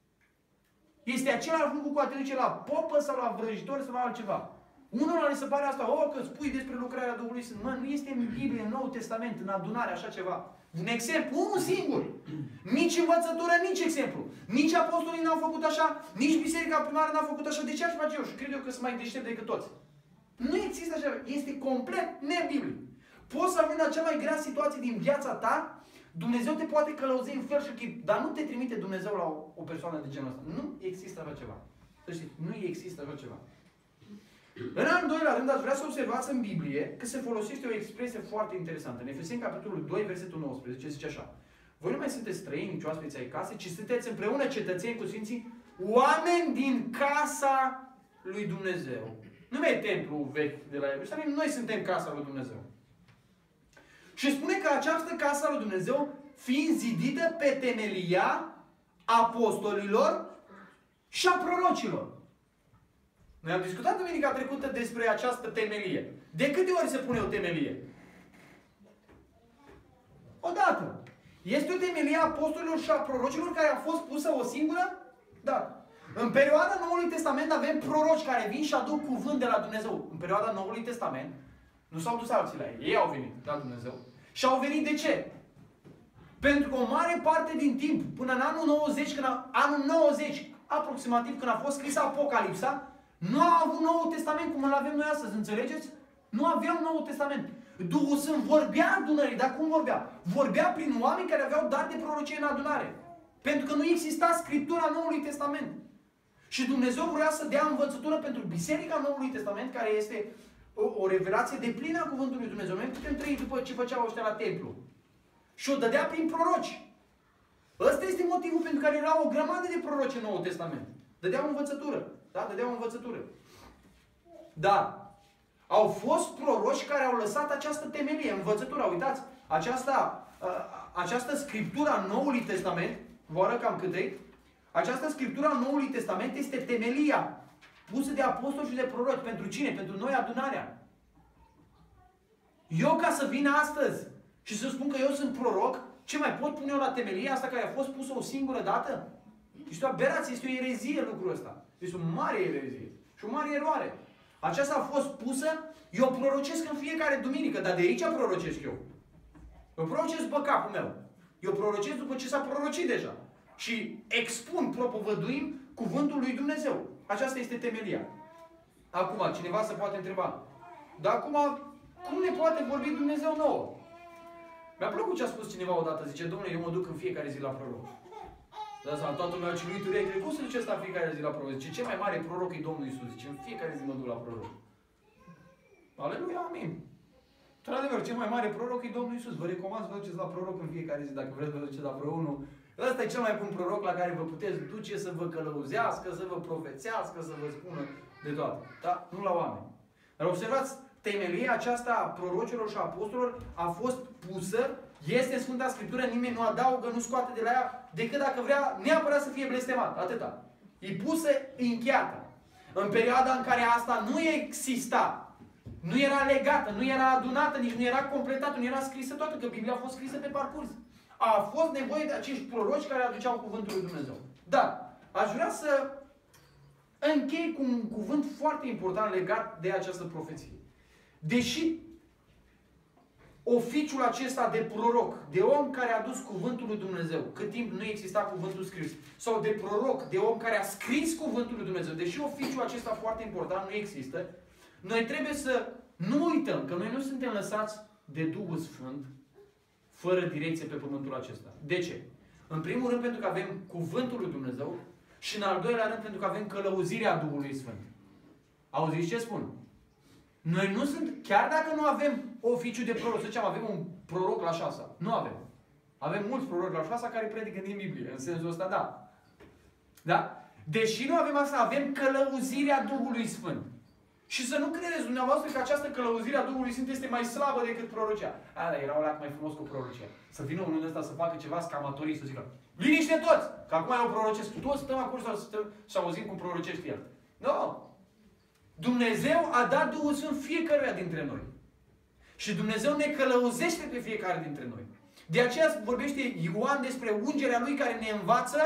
Este același lucru cu a te duce la popă sau la vrăjitor sau la altceva. Unul le se pare asta, o, că spui despre lucrarea Duhului Sfânt. Mă, nu este în Biblie, în Noul Testament, în adunare, așa ceva. Un exemplu, unul singur. Nici învățătură, nici exemplu. Nici apostolii n-au făcut așa, nici biserica primară n-a făcut așa. De ce aș face eu? Și cred eu că sunt mai deștept decât toți. Nu există așa. Este complet nebiblic. Poți să ajungi la cea mai grea situație din viața ta, Dumnezeu te poate călăuzi în fel și chip, dar nu te trimite Dumnezeu la o, o persoană de genul ăsta. Nu există așa ceva. Să știți, nu există așa ceva. În al doilea rând, aș vrea să observați în Biblie că se folosește o expresie foarte interesantă. În Efeseni, capitolul doi, versetul nouăsprezece, zice așa. Voi nu mai sunteți străini, nici oaspeți ai casei, ci sunteți împreună cetățeni cu Sfinții, oameni din casa lui Dumnezeu. Nu mai e templul vechi de la Ierusalim, noi suntem casa lui Dumnezeu. Și spune că această casă a lui Dumnezeu, fiind zidită pe temelia apostolilor și a prorocilor. Noi am discutat duminica trecută despre această temelie. De câte ori se pune o temelie? Odată. Este o temelie a apostolilor și a prorocilor care a fost pusă o singură dată. În perioada Noului Testament avem proroci care vin și aduc cuvânt de la Dumnezeu. În perioada Noului Testament Nu s-au dus alții la ei. Ei au venit la Dumnezeu. Și au venit de ce? Pentru că o mare parte din timp, până în anul nouăzeci, când a, anul nouăzeci, aproximativ, când a fost scrisă Apocalipsa, nu a avut Noul Testament cum îl avem noi astăzi, înțelegeți? Nu aveau Noul Testament. Duhul Sfânt vorbea adunării, dar cum vorbea? Vorbea prin oameni care aveau dar de prorocie în adunare. Pentru că nu exista Scriptura Noului Testament. Și Dumnezeu vrea să dea învățătură pentru Biserica Noului Testament, care este o, o revelație deplină a Cuvântului Lui Dumnezeu. Noi putem trăi după ce făceau ăștia la templu. Și o dădea prin proroci. Ăsta este motivul pentru care era o grămadă de proroci în Noul Testament. Dădeau învățătură. Da? Dădeau învățătură. Dar au fost proroci care au lăsat această temelie, învățătura. Uitați, aceasta, această scriptură a Noului Testament, vă arăt cam cât e, această scriptură a Noului Testament este temelia pusă de apostoli și de proroci. Pentru cine? Pentru noi, adunarea. Eu, ca să vin astăzi și să spun că eu sunt proroc, ce mai pot pune eu la temelia asta care a fost pusă o singură dată? Este o aberație, este o erezie lucrul ăsta. Este o mare erezie și o mare eroare. Aceasta a fost pusă, eu prorocesc în fiecare duminică, dar de aici prorocesc eu. Eu prorocesc după capul meu. Eu prorocesc după ce s-a prorocit deja. Și expun, propovăduim cuvântul lui Dumnezeu. Aceasta este temelia. Acum, cineva se poate întreba, dar acum, cum ne poate vorbi Dumnezeu nouă? Mi-a plăcut ce a spus cineva odată, zice, domnule, eu mă duc în fiecare zi la proroc. Da, sau toată lumea ciulit urechi, cum se duce asta în fiecare zi la proroc? Zice, cel mai mare proroc e Domnul Iisus. Zice, în fiecare zi mă duc la proroc. Aleluia, amin. Într-adevăr, cel mai mare proroc e Domnul Iisus. Vă recomand să vă duceți la proroc în fiecare zi, dacă vreți să vă duceți la vreo unul. Ăsta e cel mai bun proroc la care vă puteți duce să vă călăuzească, să vă profețească, să vă spună de toate. Da? Nu la oameni. Dar observați, temelia aceasta a prorocilor și a apostolilor a fost pusă, este în Sfânta Scriptură, nimeni nu adaugă, nu scoate de la ea, decât dacă vrea neapărat să fie blestemat. Atâta. E pusă, încheiată. În perioada în care asta nu exista, nu era legată, nu era adunată, nici nu era completată, nu era scrisă toată, că Biblia a fost scrisă pe parcurs. A fost nevoie de acești proroci care aduceau cuvântul lui Dumnezeu. Dar, aș vrea să închei cu un cuvânt foarte important legat de această profeție. Deși oficiul acesta de proroc, de om care a dus cuvântul lui Dumnezeu, cât timp nu exista cuvântul scris, sau de proroc, de om care a scris cuvântul lui Dumnezeu, deși oficiul acesta foarte important nu există, noi trebuie să nu uităm că noi nu suntem lăsați de Duhul Sfânt fără direcție pe pământul acesta. De ce? În primul rând pentru că avem cuvântul lui Dumnezeu și în al doilea rând pentru că avem călăuzirea Duhului Sfânt. Auziți ce spun? Noi nu sunt, chiar dacă nu avem oficiu de proroc, să zicem, avem un proroc la șasa. Nu avem. Avem mulți proroci la șasa care predică din Biblie. În sensul ăsta, da. Da? Deși nu avem asta, avem călăuzirea Duhului Sfânt. Și să nu credeți dumneavoastră că această călăuzire a Duhului Sfânt este mai slabă decât prorocia. A, dar era o leac mai frumos cu prorocia. Să vină unul ăsta să facă ceva scamatorii, să zică, liniște toți! Că acum eu prorocesc. Toți stăm acolo să stăm și auzim cum prorocește el. Nu! Dumnezeu a dat Duhul Sfânt fiecăruia dintre noi. Și Dumnezeu ne călăuzește pe fiecare dintre noi. De aceea vorbește Ioan despre ungerea Lui care ne învață,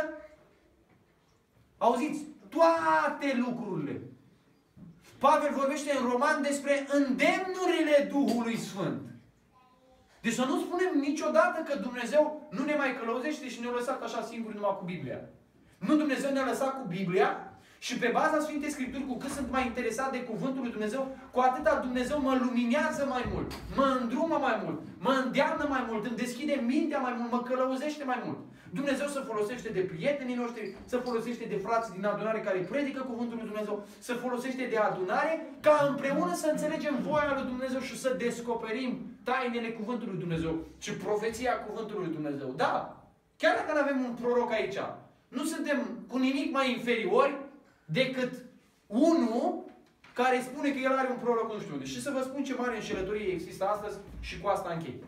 auziți, toate lucrurile. Pavel vorbește în Roman despre îndemnurile Duhului Sfânt. Deci să nu spunem niciodată că Dumnezeu nu ne mai călăuzește și ne-a lăsat așa singuri numai cu Biblia. Nu, Dumnezeu ne-a lăsat cu Biblia și pe baza Sfintei Scripturi, cu cât sunt mai interesat de Cuvântul lui Dumnezeu, cu atâta Dumnezeu mă luminează mai mult, mă îndrumă mai mult, mă îndeamnă mai mult, îmi deschide mintea mai mult, mă călăuzește mai mult. Dumnezeu se folosește de prietenii noștri, se folosește de frații din adunare care predică Cuvântul lui Dumnezeu, se folosește de adunare ca împreună să înțelegem voia lui Dumnezeu și să descoperim tainele Cuvântului lui Dumnezeu și profeția Cuvântului lui Dumnezeu. Da, chiar dacă nu avem un proroc aici, nu suntem cu nimic mai inferiori decât unul care spune că el are un proroc nu știu unde. Și să vă spun ce mare înșelătorie există astăzi și cu asta închei.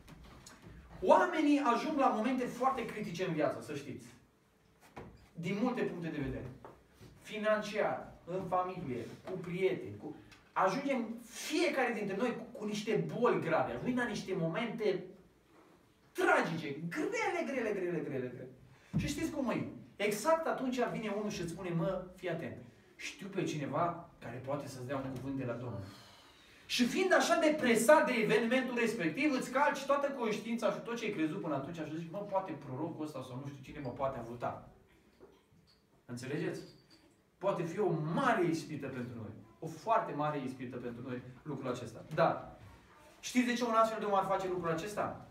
Oamenii ajung la momente foarte critice în viață, să știți. Din multe puncte de vedere. Financiar, în familie, cu prieteni, cu... ajungem fiecare dintre noi cu, cu niște boli grave. Ajungem la niște momente tragice, grele, grele, grele, grele, grele. Și știți cum e? Exact atunci vine unul și îți spune, mă, fii atent, știu pe cineva care poate să-ți dea un cuvânt de la Domnul. Și fiind așa de presat de evenimentul respectiv, îți calci toată conștiința și tot ce ai crezut până atunci și zici, mă, poate prorocul ăsta sau nu știu cine mă poate ajuta. Înțelegeți? Poate fi o mare ispită pentru noi. O foarte mare ispită pentru noi lucrul acesta. Dar, știți de ce un astfel de om ar face lucrul acesta?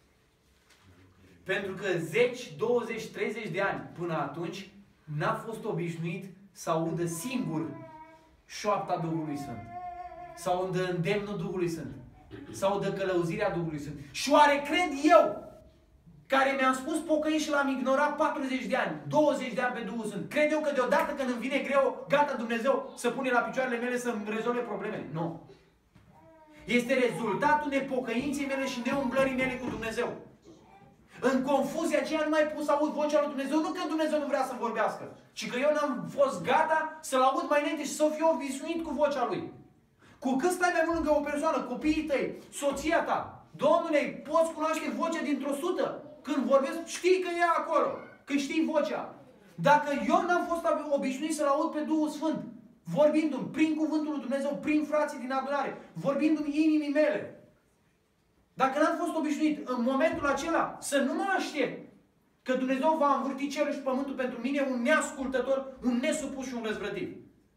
Pentru că zece, douăzeci, treizeci de ani până atunci n-a fost obișnuit să audă singur șoapta Duhului Sfânt. Să audă îndemnul Duhului Sfânt. Să audă călăuzirea Duhului Sfânt. Și oare cred eu, care mi-am spus pocăit și l-am ignorat patruzeci de ani, douăzeci de ani pe Duhul Sfânt, cred eu că deodată când îmi vine greu, gata Dumnezeu să pune la picioarele mele să-mi rezolve problemele? Nu. Este rezultatul nepocăinței mele și neumblării mele cu Dumnezeu. În confuzia aceea nu mai pot să aud vocea lui Dumnezeu, nu că Dumnezeu nu vrea să vorbească, ci că eu n-am fost gata să-L aud mai înainte și să fiu obișnuit cu vocea Lui. Cu cât stai mai mult lângă o persoană, copiii tăi, soția ta, Domnule, poți cunoaște vocea dintr-o sută. Când vorbesc, știi că e acolo, că știi vocea. Dacă eu n-am fost obișnuit să-L aud pe Duhul Sfânt, vorbindu-mi prin cuvântul lui Dumnezeu, prin frații din adunare, vorbindu-mi inimii mele, dacă n-am fost obișnuit în momentul acela să nu mă aștept că Dumnezeu va învârti cerul și pământul pentru mine, un neascultător, un nesupus și un răzvrătit.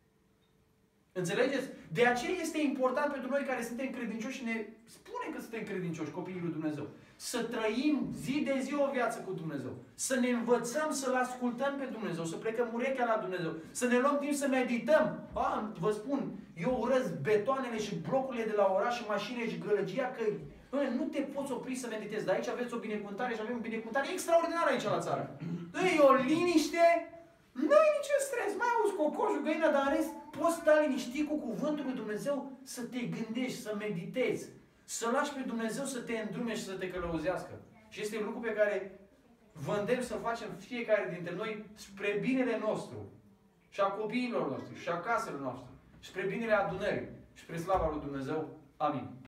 Înțelegeți? De aceea este important pentru noi care suntem credincioși și ne spunem că suntem credincioși, copiii lui Dumnezeu. Să trăim zi de zi o viață cu Dumnezeu. Să ne învățăm să-L ascultăm pe Dumnezeu, să plecăm urechea la Dumnezeu. Să ne luăm timp să medităm. A, vă spun, eu urăsc betoanele și blocurile de la oraș și mașinile și gălăgia că bă, nu te poți opri să meditezi. Dar aici aveți o binecuvântare și avem o binecuvântare extraordinară aici la țară. E o liniște. Nu ai niciun stres, mai auzi cocoșul, găina, dar în rest poți sta liniștit cu cuvântul lui Dumnezeu să te gândești, să meditezi, să lași pe Dumnezeu să te îndrume și să te călăuzească. Și este un lucru pe care vă îndemn să facem fiecare dintre noi spre binele nostru și a copiilor noștri și a caselor noastre, spre binele adunării și spre slava lui Dumnezeu. Amin.